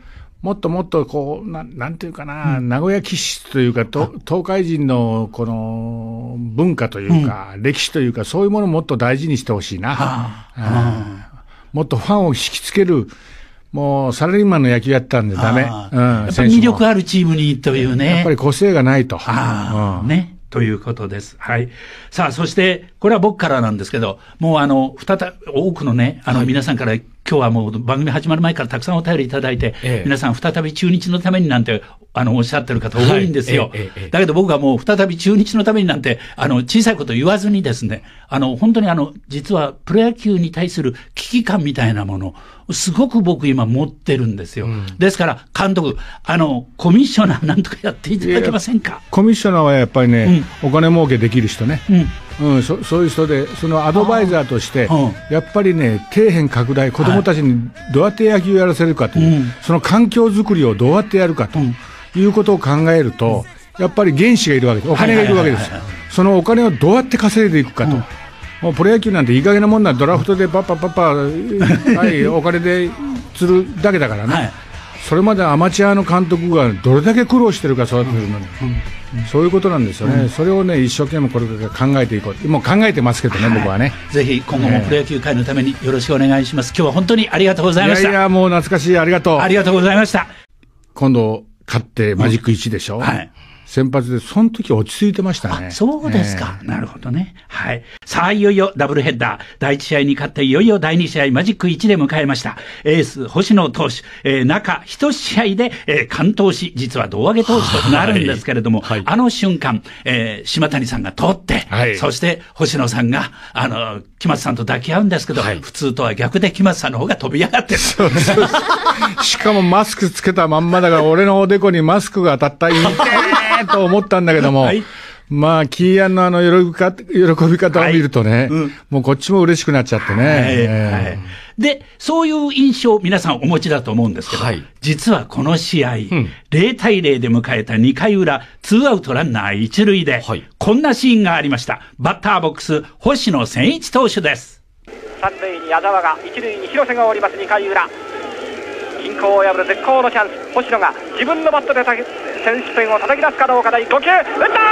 もっともっとこう、ななんていうかな、うん、名古屋気質というか、と東海人のこの文化というか、うん、歴史というか、そういうものをもっと大事にしてほしいな。はあ、もっとファンを引きつける、もうサラリーマンの野球やったんでダメ。うん、 やっぱり魅力あるチームにというね。 やっぱり個性がないと。 あうん、ね。ということです。はい。さあ、そして、これは僕からなんですけど、もうあの、再び、多くのね、あの、皆さんから、はい、今日はもう番組始まる前からたくさんお便りいただいて、ええ、皆さん再び中日のためになんて、あの、おっしゃってる方多いんですよ。はいえええ、だけど僕はもう再び中日のためになんて、あの、小さいこと言わずにですね、あの、本当にあの、実はプロ野球に対する危機感みたいなもの、すごく僕今持ってるんですよ。うん、ですから、監督、あの、コミッショナーなんとかやっていただけませんか？ コミッショナーはやっぱりね、うん、お金儲けできる人ね。うんうん、そ, そういう人で、そのアドバイザーとして、やっぱりね、底辺拡大、子どもたちにどうやって野球をやらせるかという、はい、その環境づくりをどうやってやるかということを考えると、やっぱり原資がいるわけです、お金がいるわけです、そのお金をどうやって稼いでいくかと、うん、もうプロ野球なんていい加減なもんな、ドラフトでパッパッパッパ、はい、お金で釣るだけだからね、はい、それまでアマチュアの監督がどれだけ苦労してるか育てるのに。うんうんそういうことなんですよね、うん、それをね、一生懸命これから考えていこう、もう考えてますけどね、はい、僕はね。 ぜひ今後もプロ野球界のためによろしくお願いします。今日は本当にありがとうございました。 いやいや、もう懐かしい、ありがとう。 ありがとうございました。 今度、勝ってマジックいちでしょ、うんはい、先発で、その時落ち着いてましたね。 そうですか、えー。なるほどね。はい。さあ、いよいよダブルヘッダー。だいいち試合に勝って、いよいよだいに試合、マジックいちで迎えました。エース、星野投手、えー、中一試合で、えー、完投し、実は胴上げ投手となるんですけれども、はいはい、あの瞬間、えー、島谷さんが取って、はい、そして星野さんが、あの、木松さんと抱き合うんですけど、はい、普通とは逆で木松さんの方が飛び上がってる。そうそうしかもマスクつけたまんまだから、俺のおでこにマスクが当たったらいいねと思ったんだけども、はい、まあ、キーアンのあの喜びか、喜び方を見るとね、はいうん、もうこっちも嬉しくなっちゃってね。はいえーはい、で、そういう印象皆さんお持ちだと思うんですけど、はい、実はこの試合、うん、ゼロたいゼロで迎えたにかい裏、ツーアウトランナー一塁で、はい、こんなシーンがありました。バッターボックス、星野千一投手です。 三塁に矢沢が、一塁に広瀬がおりますにかい裏。均衡を破る絶好のチャンス、星野が自分のバットで先取点を叩き出すかどうか。だいごきゅう、打ったー、三塁ランナー、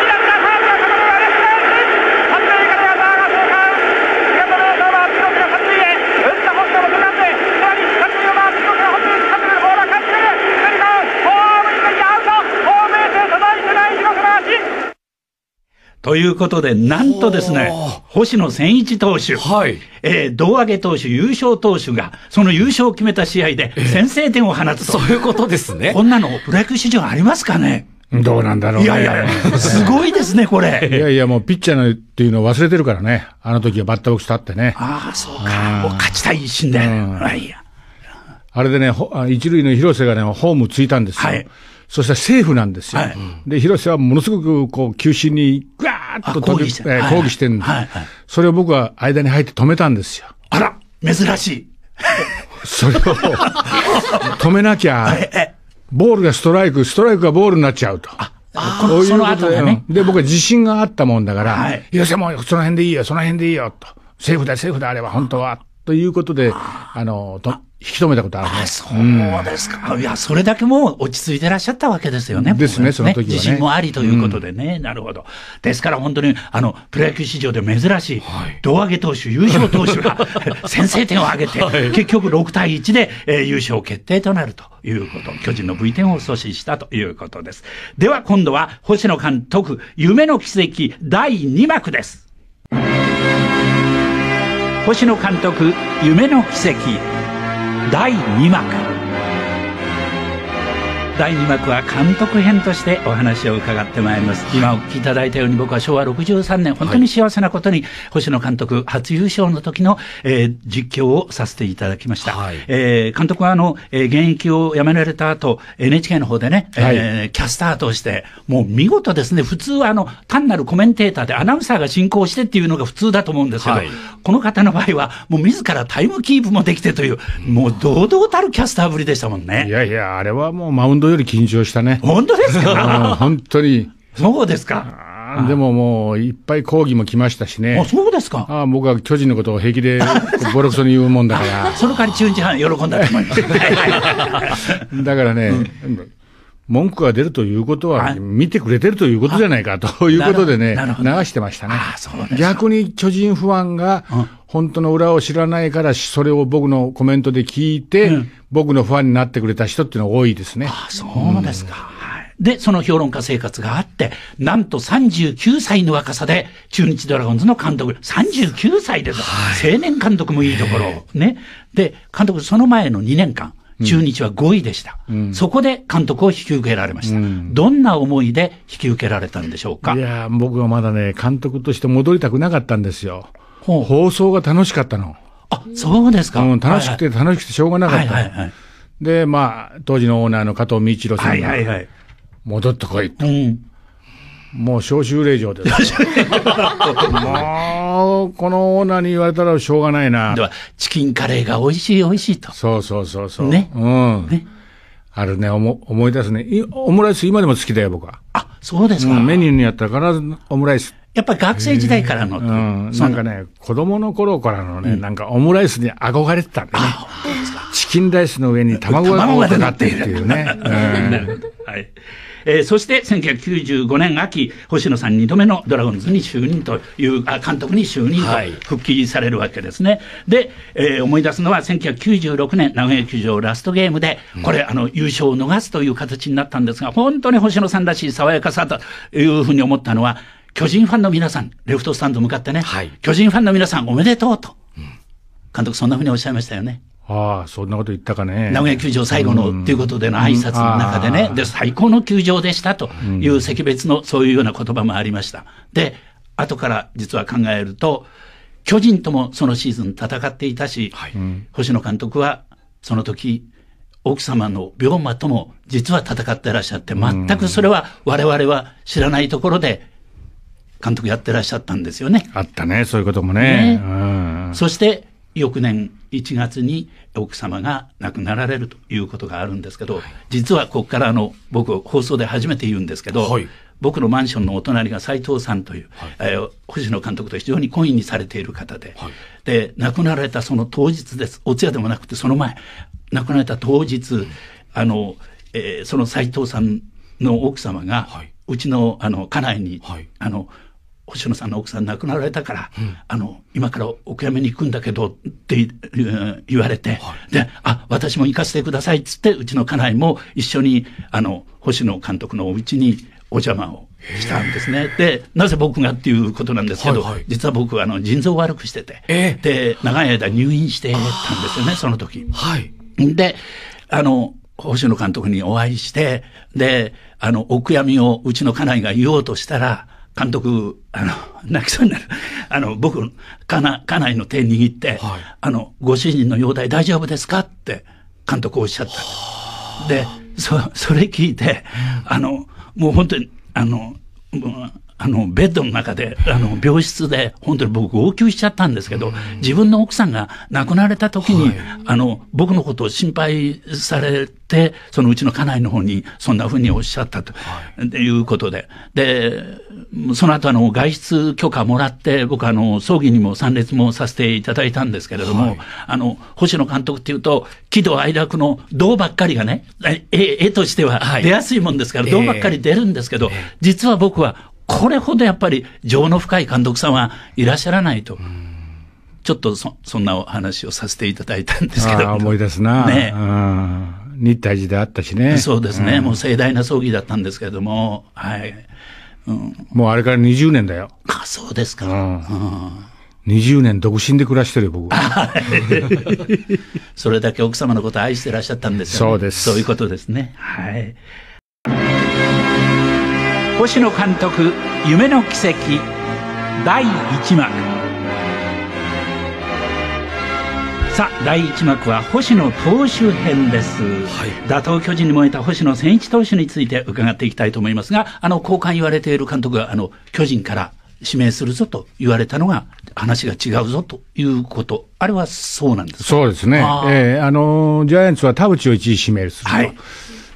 三塁から矢沢が生還、セカンドの野は広瀬が三塁へ、打った星野もセカンドへ、さらに三塁を回って広瀬が本塁に勝ってくる、ボールは返ってくる、セカンドホームインがアウト、ホームベースへ届いてない広瀬の足。 ということで、なんとですね、星野千一投手、はい、えー、胴上げ投手、優勝投手が、その優勝を決めた試合で先制点を放つと。 そういうことですね。 こんなのプロ野球史上ありますかね？ どうなんだろうね。 いやいや、すごいですね、これ。 いやいや、もうピッチャーのっていうのを忘れてるからね。あの時はバッターボックス立ってね。 ああ、そうか。もう勝ちたい一心で。うん、あいやあれでね、一塁の広瀬がね、ホームついたんですよ。はい、そしたらセーフなんですよ。はい、で、広瀬はものすごくこう、球審にぐわーっと抗議して、えー、抗議してるんです、はいはい。それを僕は間に入って止めたんですよ。 あら、珍しい。 それを止めなきゃ、ボールがストライク、ストライクがボールになっちゃうと。ああこういうことで、ね、 で、僕は自信があったもんだから、はい、広瀬もその辺でいいよ、その辺でいいよ、と。セーフだ、セーフだ、あれは本当は。ということで、あの、と引き止めたことあるね。 あ、そうですか、うん。いや、それだけもう落ち着いてらっしゃったわけですよね。 ですね、その時はね。 自信もありということでね。うん、なるほど。ですから本当に、あの、プロ野球史上で珍しい、胴上げ投手、優勝投手が先制点を挙げて、はい、結局ろくたいいちで、えー、優勝決定となるということ。巨人の ブイテンを阻止したということです。では今度は、星野監督、夢の奇跡だいに幕です。星野監督、夢の奇跡だいに幕。だいに幕は監督編としてお話を伺ってまいります。今お聞きいただいたように、僕はしょうわろくじゅうさんねん、本当に幸せなことに、星野監督初優勝の時の、えー、実況をさせていただきました。はい、えー、監督はあの、えー、現役を辞められた後、エヌエイチケー の方でね、はい、えー、キャスターとして、もう見事ですね。普通はあの、単なるコメンテーターでアナウンサーが進行してっていうのが普通だと思うんですけど、はい、この方の場合は、もう自らタイムキープもできてという、もう堂々たるキャスターぶりでしたもんね。 いやいや、あれはもうマウンドより緊張したね。 本当ですか？ 本当に。 そうですか。 ああでももういっぱい抗議も来ましたしね。 あ、そうですか。 あ僕は巨人のことを平気でボロクソに言うもんだから。 その代わり中日ファン喜んだと思います。 だからね、うん文句が出るということは、見てくれてるということじゃないかということでね、流してましたね。逆に巨人ファンが、本当の裏を知らないから、それを僕のコメントで聞いて、うん、僕のファンになってくれた人っていうのが多いですね。 ああ、そうですか。うん、で、その評論家生活があって、なんとさんじゅうきゅうさいの若さで、中日ドラゴンズの監督、さんじゅうきゅうさいです。はい、青年監督もいいところ。ね。で、監督、その前のにねんかん。中日はごいでした、うん。そこで監督を引き受けられました、うん。どんな思いで引き受けられたんでしょうか。 いや、僕はまだね、監督として戻りたくなかったんですよ。放送が楽しかったの。 あ、そうですか。 うん、楽しくて楽しくてしょうがなかった。はいはいはい、で、まあ、当時のオーナーの加藤道一郎さんが、はいはいはい、戻ってこいと。うん、もう招集令状です。もう、このオーナーに言われたらしょうがないな。 では、チキンカレーが美味しい美味しいと。 そうそうそうそう。ね。うん。ね。あるね、思、思い出すね。オムライス今でも好きだよ、僕は。 あ、そうですか。 うん、メニューにやったら必ずオムライス。 やっぱり学生時代からの。 うん。なんかね、子供の頃からのね、うん、なんかオムライスに憧れてたんでね。チキンライスの上に卵がかかってっていうね。うん、 はい。えー、そしてせんきゅうひゃくきゅうじゅうごねん秋、星野さんにどめのドラゴンズに就任という、あ、監督に就任と復帰されるわけですね。はい、で、えー、思い出すのはせんきゅうひゃくきゅうじゅうろくねん名古屋球場ラストゲームで、これ、うん、あの、優勝を逃すという形になったんですが、本当に星野さんらしい爽やかさというふうに思ったのは、巨人ファンの皆さん、レフトスタンド向かってね、はい、巨人ファンの皆さんおめでとうと。うん、監督そんなふうにおっしゃいましたよね。 ああ、そんなこと言ったかね。 名古屋球場最後のということでの挨拶の中でね、で、最高の球場でしたという惜別のそういうような言葉もありました。で、後から実は考えると、巨人ともそのシーズン戦っていたし、はい、星野監督はその時、奥様の病魔とも実は戦ってらっしゃって、全くそれは我々は知らないところで監督やってらっしゃったんですよね。 あったね、そういうこともね。ね、うん、 そして、翌年いちがつに奥様が亡くなられるということがあるんですけど、はい、実はここからあの僕放送で初めて言うんですけど、はい、僕のマンションのお隣が斉藤さんという、はい、えー、星野監督と非常に懇意にされている方で、はい、で亡くなられたその当日です。お通夜でもなくてその前、亡くなられた当日、うん、あの、えー、その斉藤さんの奥様が、はい、うちのあの家内に、はい、あの星野さんの奥さん亡くなられたから、うん、あの、今からお悔やみに行くんだけどって言われて、はい、で、あ、私も行かせてくださいっつって、うちの家内も一緒に、あの、星野監督のお家にお邪魔をしたんですね。で、なぜ僕がっていうことなんですけど、はいはい、実は僕はあの、腎臓を悪くしてて、えー、で、長い間入院してたんですよね、その時。はい。で、あの、星野監督にお会いして、で、あの、お悔やみをうちの家内が言おうとしたら、監督、あの、泣きそうになる。あの、僕、家内、家内の手握って、はい、あの、ご主人の容体大丈夫ですかって監督おっしゃった。で、そ、それ聞いて、あの、もう本当に、あの、あの、ベッドの中で、あの、病室で、本当に僕号泣しちゃったんですけど、自分の奥さんが亡くなられた時に、はい、あの、僕のことを心配されて、そのうちの家内の方に、そんな風におっしゃったと、はい、いうことで。で、その後あの、外出許可もらって、僕あの、葬儀にも参列もさせていただいたんですけれども、はい、あの、星野監督っていうと、喜怒哀楽の銅ばっかりがね、絵、絵としては出やすいもんですから、銅ばっかり出るんですけど、実は僕は、これほどやっぱり情の深い監督さんはいらっしゃらないと。ちょっとそ、そんなお話をさせていただいたんですけど。 ああ、思い出すな。ね。日体寺であったしね。 そうですね。うん、もう盛大な葬儀だったんですけれども、はい。 うん、もうあれからにじゅうねんだよ。 あ、そうですか。 うんうん、にじゅうねん独身で暮らしてるよ、僕。 それだけ奥様のことを愛してらっしゃったんですよね。 そうです。 そういうことですね。はい。星野監督夢の奇跡だいいち幕。さあだいいち幕は星野投手編です、はい、打倒巨人に燃えた星野千一投手について伺っていきたいと思いますが、あの交換言われている監督があの巨人から指名するぞと言われたのが話が違うぞということ、あれはそうなんですか。 そうですね。あ、えー、あのジャイアンツは田淵をいちい指名すると、はい、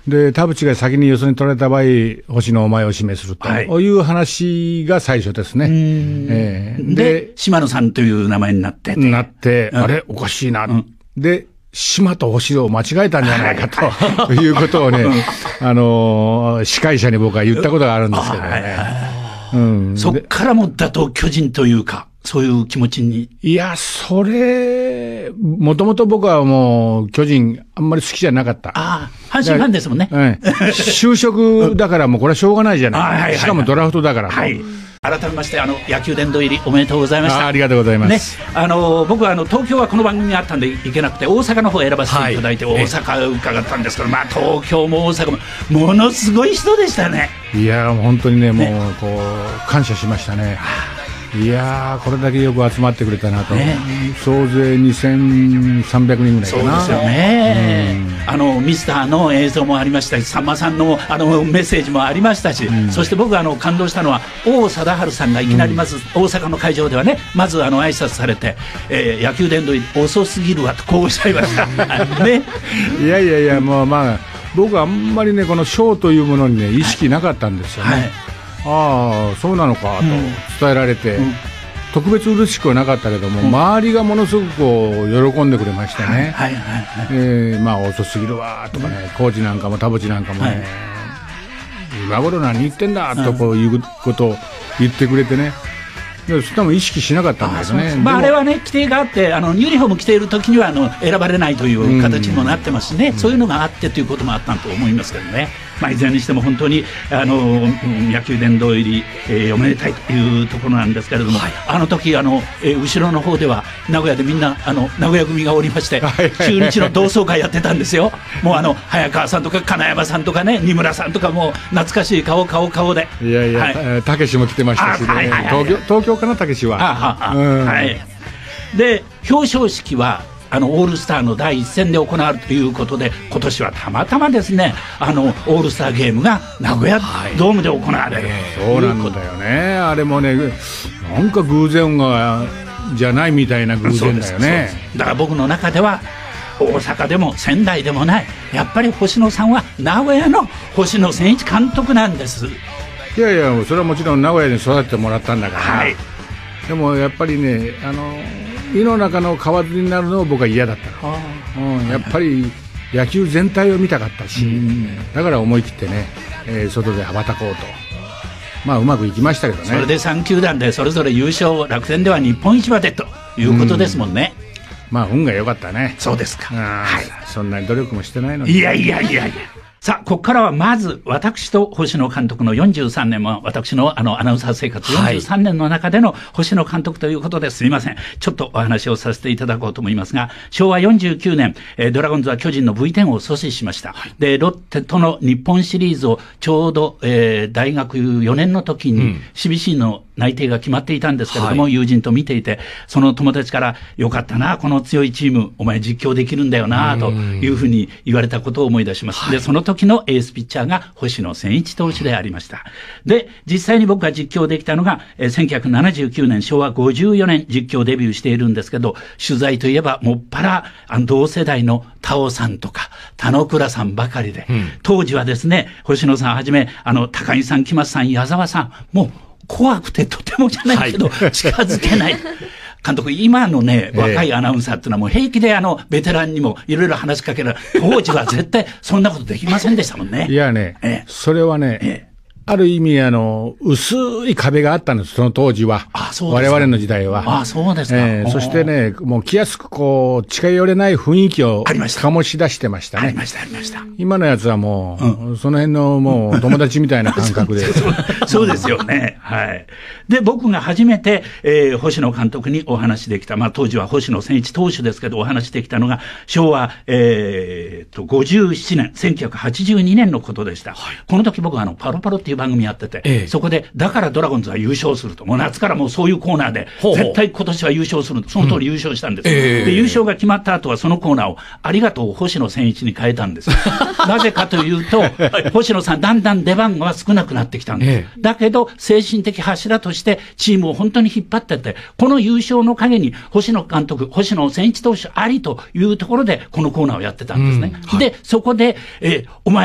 で、田淵が先によそに取られた場合、星野お前を指名すると、はい、いう話が最初ですね。 えー、で、で島野さんという名前になってて。 なって、うん、あれおかしいな。うん、で、島と星を間違えたんじゃないかと、はい、いうことをね、あのー、司会者に僕は言ったことがあるんですけどね。 うん、そっからも打倒巨人というか、そういう気持ちに。 いや、それ、もともと僕はもう、巨人、あんまり好きじゃなかった。 ああ、阪神ファンですもんね。 うん、就職だからもうこれはしょうがないじゃない。はいはいはい、しかもドラフトだから。 はい。改めまして、あの、野球殿堂入りおめでとうございました。 あ, ありがとうございます。 ね、あの、僕はあの、東京はこの番組があったんで行けなくて、大阪の方を選ばせていただいて、はい、大阪伺ったんですけど、まあ、東京も大阪も、ものすごい人でしたね。 いや、本当にね、もう、ね、こう、感謝しましたね。いやー、これだけよく集まってくれたなと、ね、総勢にせんさんびゃくにんぐらいかな。 そうですよね、うん、あのミスターの映像もありましたし、さんまさんのあのメッセージもありましたし、うん、そして僕があの感動したのは、王貞治さんがいきなりまず、うん、大阪の会場ではね、まずあの挨拶されて、えー、野球殿堂遅すぎるわとこうおっしゃいました、ね、 いやいやいや、もうまあ、僕はあんまりね、この賞というものにね、意識なかったんですよね。はいはい、ああ、そうなのかと伝えられて、うん、特別嬉しくはなかったけども、うん、周りがものすごくこう喜んでくれましてね、はいはいはいはい、えー、まあ遅すぎるわとかね、コーチなんかも田淵なんかもね、はい、今頃何言ってんだとこういうことを言ってくれてね、でそれも意識しなかったんですね。 あ, まあ、あれはね、規定があって、あのユニフォーム着ているときにはあの選ばれないという形にもなってますしね、うん、そういうのがあってということもあったと思いますけどね。まあ、いずれにしても本当にあの野球殿堂入り、えー、おめでたいというところなんですけれども、はい、あの時あの、えー、後ろの方では名古屋でみんなあの名古屋組がおりまして、中日の同窓会やってたんですよ。もうあの早川さんとか金山さんとかね、二村さんとか、もう懐かしい顔顔顔で、 いやいや、たけしも来てましたしね、はいはいはいはい、東京、東京かな、たけしは。あああ、うん、 はい、で表彰式はあのオールスターの第一戦で行われるということで、今年はたまたまですね、あのオールスターゲームが名古屋ドームで行われる、はい、 そうなんだよね。あれもね、なんか偶然がじゃないみたいな偶然だよね。 だから僕の中では大阪でも仙台でもない、やっぱり星野さんは名古屋の星野千一監督なんです。 いやいや、それはもちろん名古屋に育ててもらったんだから、はい、でもやっぱりね、あの井の中の蛙になるのを僕は嫌だったの、うん、やっぱり野球全体を見たかったし、だから思い切ってね、えー、外で羽ばたこうと、まあうまくいきましたけどね。 それでさん球団でそれぞれ優勝、楽天では日本一までということですもんね。 うん、まあ運が良かったね。 そうですか、 はい、そんなに努力もしてないのに。 いやいやいやいや。さあ、ここからはまず、私と星野監督のよんじゅうさんねんも、私のあの、アナウンサー生活よんじゅうさんねんの中での星野監督ということですみません。ちょっとお話をさせていただこうと思いますが、しょうわよんじゅうきゅうねん、えー、ドラゴンズは巨人の ブイテン を阻止しました。はい、で、ロッテとの日本シリーズをちょうど、えー、大学よねんの時に シービーシー の内定が決まっていたんですけれども、はい、友人と見ていて、その友達から、よかったな、この強いチーム、お前実況できるんだよな、というふうに言われたことを思い出します。はい、で、その時のエースピッチャーが星野千一投手でありました。で、実際に僕が実況できたのが、えー、せんきゅうひゃくななじゅうきゅうねん、しょうわごじゅうよねん実況デビューしているんですけど、取材といえば、もっぱら、あの、同世代の田尾さんとか、田野倉さんばかりで、うん、当時はですね、星野さんはじめ、あの、高木さん、木松さん、矢沢さん、もう、怖くてとてもじゃないけど、はい、近づけない。監督、今のね、若いアナウンサーっていうのはもう平気であの、ベテランにもいろいろ話しかける。当時は絶対そんなことできませんでしたもんね。 いやね、ええ、それはね、ええ、ある意味、あの、薄い壁があったんです、その当時は。 あ、そうですか。 我々の時代は。 あ、そうですか。 えー、そしてね、もう気安くこう、近寄れない雰囲気を醸し出してましたね。 ありました、ありました。 今のやつはもう、うん、その辺のもう友達みたいな感覚で。 そう、そうですよね。はい。で、僕が初めて、えー、星野監督にお話できた、まあ当時は星野千一投手ですけど、お話できたのが、昭和、えー、と、ごじゅうななねん、せんきゅうひゃくはちじゅうにねんのことでした。はい、この時僕はあの、パロパロっていう番組やってて、ええ、そこで、だからドラゴンズは優勝すると。もう夏からもうそういうコーナーで、ほうほう、絶対今年は優勝する。その通り優勝したんです。うんええ、で、優勝が決まった後はそのコーナーを、ありがとう星野千一に変えたんです。なぜかというと、星野さんだんだん出番が少なくなってきたんです。ええ、だけど、精神的柱としてチームを本当に引っ張ってって、この優勝の陰に星野監督、星野千一投手ありというところで、このコーナーをやってたんですね。うんはい、で、そこで、えー、お前、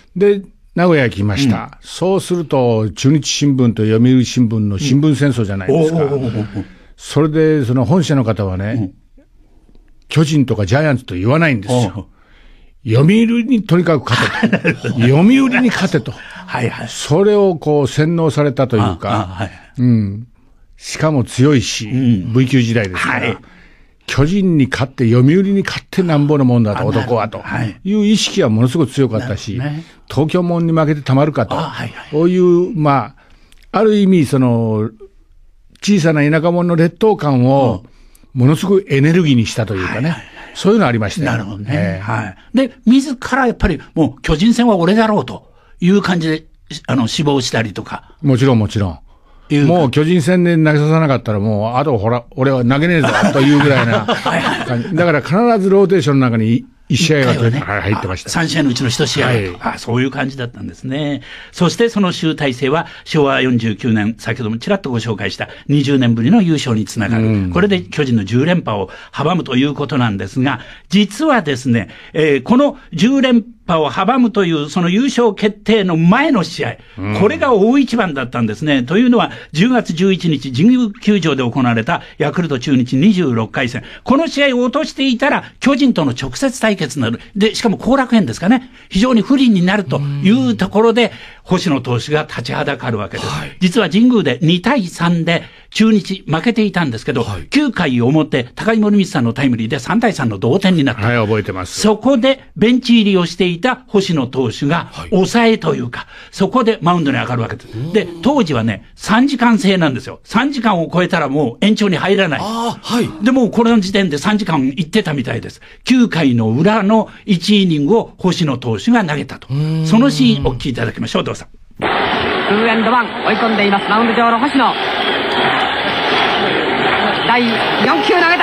で、名古屋へ来ました。うん、そうすると、中日新聞と読売新聞の新聞戦争じゃないですか。うん、それで、その本社の方はね、うん、巨人とかジャイアンツと言わないんですよ。読売にとにかく勝てと。読売に勝てと。はいはい。それをこう洗脳されたというか、はい、うん。しかも強いし、うん、ブイ級時代ですから、はい、巨人に勝って、読売に勝ってなんぼのもんだと、男はという意識はものすごく強かったし、ね、東京門に負けてたまるかと、はいはい、こういう、まあ、ある意味、その、小さな田舎者の劣等感を、ものすごいエネルギーにしたというかね、はいはいはい、そういうのありましたよ。 なるほどね。えー、はい。で、自らやっぱりもう巨人戦は俺だろうという感じで、あの、死亡したりとか。 もちろんもちろん。もう巨人戦で投げささなかったらもう、あとほら、俺は投げねえぞというぐらいな感じ。だから必ずローテーションの中に一試合が、ね、入ってました。 さん試合のうちの一試合、はい、あ。そういう感じだったんですね。そしてその集大成は昭和よんじゅうきゅうねん、先ほどもちらっとご紹介したにじゅうねんぶりの優勝につながる。うん、これで巨人のじゅう連覇を阻むということなんですが、実はですね、えー、このじゅう連覇を阻むというその優勝決定の前の試合、うん、これが大一番だったんですね。というのはじゅうがつじゅういちにち神宮球場で行われたヤクルト中日にじゅうろっかい戦。この試合を落としていたら巨人との直接対決になる。で、しかも後楽園ですかね。非常に不利になるというところで星野投手が立ちはだかるわけです。はい、実は神宮でにたいさんで中日負けていたんですけど、はい、きゅうかい表、高井森光さんのタイムリーでさんたいさんの同点になった。 はい、覚えてます。 そこでベンチ入りをしていた星野投手が抑えというか、はい、そこでマウンドに上がるわけです。で、当時はね、さんじかん制なんですよ。さんじかんを超えたらもう延長に入らない。あ、はい。で、もうこの時点でさんじかん行ってたみたいです。きゅうかいの裏のいちイニングを星野投手が投げたと。そのシーンをお聞きいただきましょう。どうぞ。 ツーエンドワン追い込んでいます。マウンド上の星野。だいよん球投げたストライク。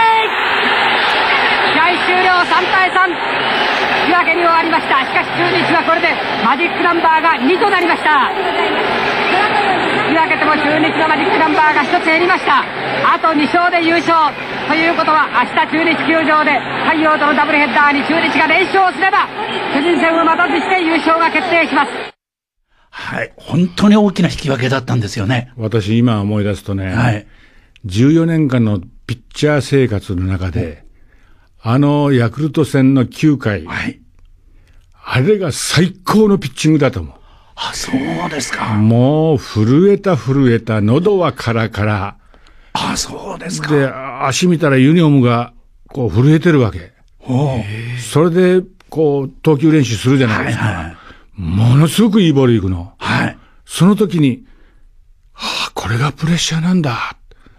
試合終了さんたいさん。引き分けに終わりました。しかし中日はこれでマジックナンバーがにとなりました。引き分けても中日のマジックナンバーがひとつ減りました。あとに勝で優勝ということは、明日中日球場で太陽とのダブルヘッダーに中日が連勝すれば巨人戦を待たずして優勝が決定します。 はい。本当に大きな引き分けだったんですよね。 私今思い出すとね、はい、じゅうよねんかんのピッチャー生活の中で、あのヤクルト戦のきゅうかい、はい、あれが最高のピッチングだと思う。 あ、そうですか。 もう震えた震えた、喉はカラカラ。 あ、そうですか。 で、足見たらユニフォームがこう震えてるわけ。それでこう投球練習するじゃないですか。はいはい、ものすごくいいボール行くの。はい。その時に、はあ、これがプレッシャーなんだ。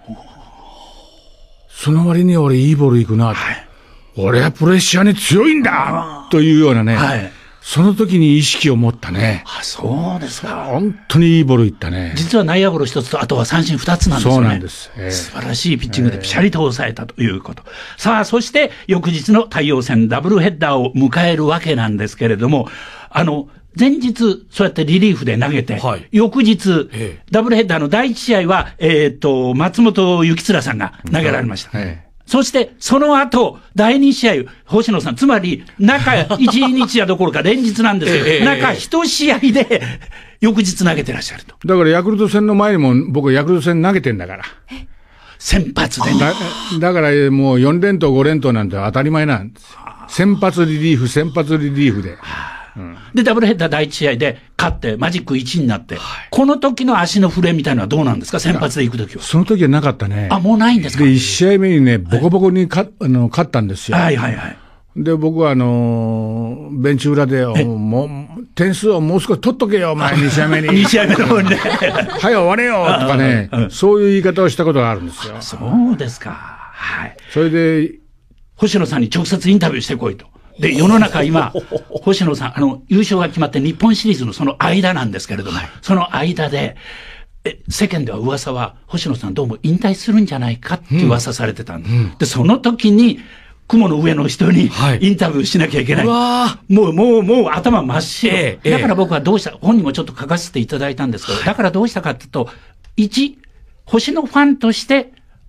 その割に俺いいボール行くな。はい、俺はプレッシャーに強いんだというようなね。はい。その時に意識を持ったね。 あ、そうですか。 本当にいいボールいったね。 実は内野ゴロ一つと、あとは三振二つなんですよね。 そうなんです。 えー、素晴らしいピッチングでピシャリと抑えたということ。えー、さあ、そして翌日の太陽戦ダブルヘッダーを迎えるわけなんですけれども、あの、前日、そうやってリリーフで投げて、はい、翌日、えー、ダブルヘッダーのだいいち試合は、えっと、松本幸貫さんが投げられました。はいはい、そして、その後、だいに試合、星野さん、つまり、中いちにちやどころか連日なんですけど、えー、中いち試合で、翌日投げてらっしゃると。 だから、ヤクルト戦の前にも、僕はヤクルト戦投げてんだから。 先発で、ね。 だ、だから、もうよん連投、ご連投なんて当たり前なんです。先発リリーフ、先発リリーフで。 うん、で、ダブルヘッダーだいいち試合で勝って、マジックいちになって、はい、この時の足の振れみたいなのはどうなんですか、先発で行く時は。 その時はなかったね。 あ、もうないんですか。 で、いち試合目にね、ボコボコにか、はい、あの勝ったんですよ。はいはいはい。で、僕はあのー、ベンチ裏で、もう、点数をもう少し取っとけよ、お前、に試合目に。 に試合目の方にね。 はい、終われよ、とかね、そういう言い方をしたことがあるんですよ。 そうですか。はい。 それで、 星野さんに直接インタビューしてこいと。で、世の中今、星野さん、あの、優勝が決まって日本シリーズのその間なんですけれども、はい、その間で、え、世間では噂は、星野さんどうも引退するんじゃないかって噂されてたんです。うん、で、その時に、雲の上の人にインタビューしなきゃいけない。はい、もう、もう、もう頭真っ白。ええ、だから僕はどうした、本人もちょっと書かせていただいたんですけど、だからどうしたかっていうと、一、星野ファンとして、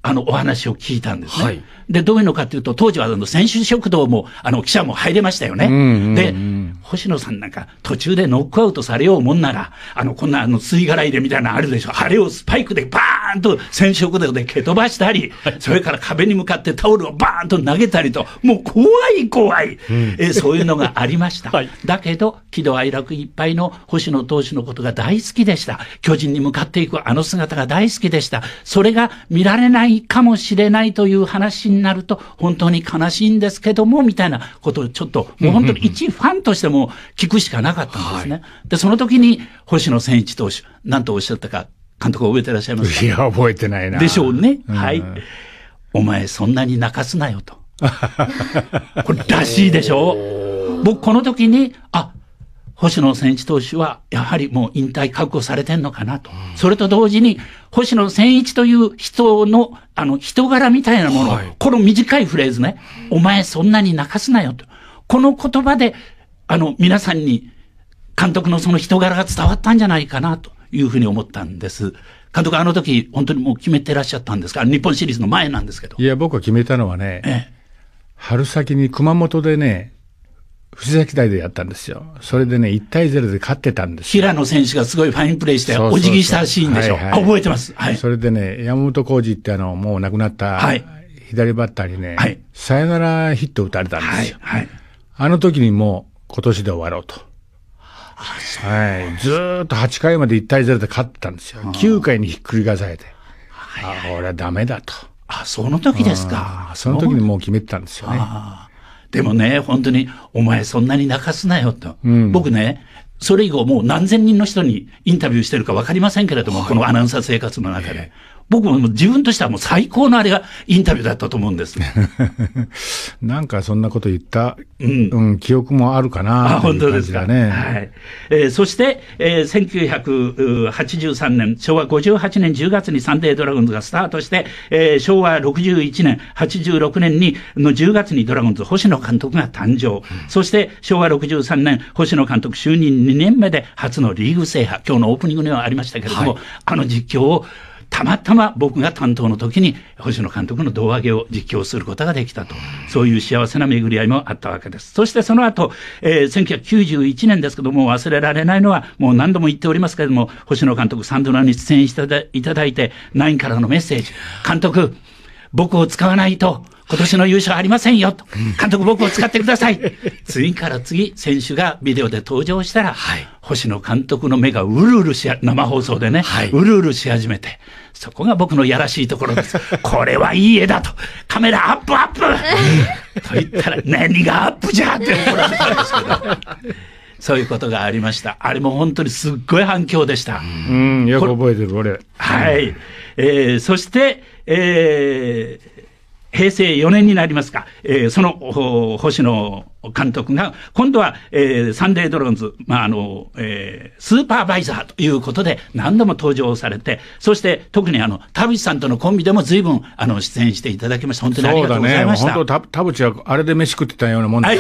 あの、お話を聞いたんですね。 はい、 で、どういうのかというと、当時はあの、選手食堂も、あの、記者も入れましたよね。 うんうんうん、 で、星野さんなんか、途中でノックアウトされようもんなら、あの、こんなあの、吸い殻入れみたいなのあるでしょ。あれをスパイクでバーンと選手食堂で蹴飛ばしたり、はい、それから壁に向かってタオルをバーンと投げたりと、もう怖い怖い、うん、えそういうのがありました。はい、だけど、喜怒哀楽いっぱいの星野投手のことが大好きでした。巨人に向かっていくあの姿が大好きでした。それが見られないかもしれないという話になると、本当に悲しいんですけども、みたいなことをちょっと、もう本当に一ファンとしても聞くしかなかったんですね。はい、で、その時に星野千一投手、なんとおっしゃったか、監督覚えてらっしゃいますか？ いや、覚えてないな。 でしょうね。うん、はい。お前そんなに泣かすなよと。これらしいでしょう。僕この時に、あ、星野千一投手は、やはりもう引退覚悟されてんのかなと。うん、それと同時に、星野千一という人の、あの、人柄みたいなもの、はい、この短いフレーズね、お前そんなに泣かすなよと。この言葉で、あの、皆さんに、監督のその人柄が伝わったんじゃないかなというふうに思ったんです。監督あの時、本当にもう決めてらっしゃったんですか？日本シリーズの前なんですけど。 いや、僕は決めたのはね、ええ、春先に熊本でね、藤崎大でやったんですよ。それでね、いちたいゼロで勝ってたんですよ。 平野選手がすごいファインプレーして、お辞儀したシーンでしょ。はいはい、覚えてます。はい。 それでね、山本浩二ってあの、もう亡くなった、左バッターにね、はい、サヨナラヒット打たれたんですよ。はいはい、あの時にもう、今年で終わろうと。はい。ずーっとはちかいまでいちたいゼロで勝ってたんですよ。きゅうかいにひっくり返されて。ああ、俺はダメだと。 あ、その時ですか。 その時にもう決めてたんですよね。 でもね、本当に、お前そんなに泣かすなよと。うん、僕ね、それ以後もう何千人の人にインタビューしてるか分かりませんけれども、はい、このアナウンサー生活の中で。僕も自分としてはもう最高のあれがインタビューだったと思うんです。 なんかそんなこと言った、うんうん、記憶もあるかなという感じだね。 あ、本当ですか。はい。えー、そして、えー、せんきゅうひゃくはちじゅうさんねん、しょうわごじゅうはちねんじゅうがつにサンデードラゴンズがスタートして、えー、しょうわろくじゅういちねん、はちじゅうろくねんに、のじゅうがつにドラゴンズ星野監督が誕生。うん、そして、しょうわろくじゅうさんねん、星野監督就任にねんめで初のリーグ制覇。今日のオープニングにはありましたけれども、はい、あの実況を、たまたま僕が担当の時に星野監督の胴上げを実況することができたと。そういう幸せな巡り合いもあったわけです。そしてその後、えー、せんきゅうひゃくきゅうじゅういちねんですけども、忘れられないのは、もう何度も言っておりますけれども、星野監督サンドラに出演していただいて、ナインからのメッセージ。監督、僕を使わないと、今年の優勝ありませんよと。監督僕を使ってください。次から次、選手がビデオで登場したら、はい、星野監督の目がうるうるし、生放送でね、はい、うるうるし始めて、そこが僕のやらしいところです。これはいい絵だと。カメラアップアップと言ったら、何がアップじゃって怒られたんですけど。そういうことがありました。あれも本当にすっごい反響でした。 うん、よく覚えてる、俺。 はい。えー、そして、えー、へいせいよねんになりますか、えー、その星野監督が今度は、えー、サンデードラゴンズ、まああのえー、スーパーバイザーということで何度も登場されて、そして特にあの田淵さんとのコンビでも随分あの出演していただきました。本当にありがとうございました。 そうだね、本当田淵はあれで飯食ってたようなもんだ。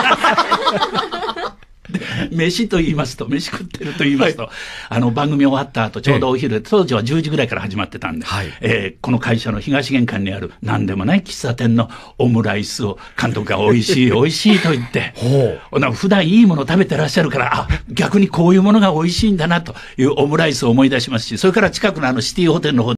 飯と言いますと、飯食ってると言いますと、はい、あの番組終わった後、ちょうどお昼で、当時はじゅうじぐらいから始まってたんで、はい、えー、この会社の東玄関にある何でもない喫茶店のオムライスを監督が美味しい美味しいと言って、なんか普段いいもの食べてらっしゃるから、あ、逆にこういうものが美味しいんだなというオムライスを思い出しますし、それから近くのあのシティホテルの方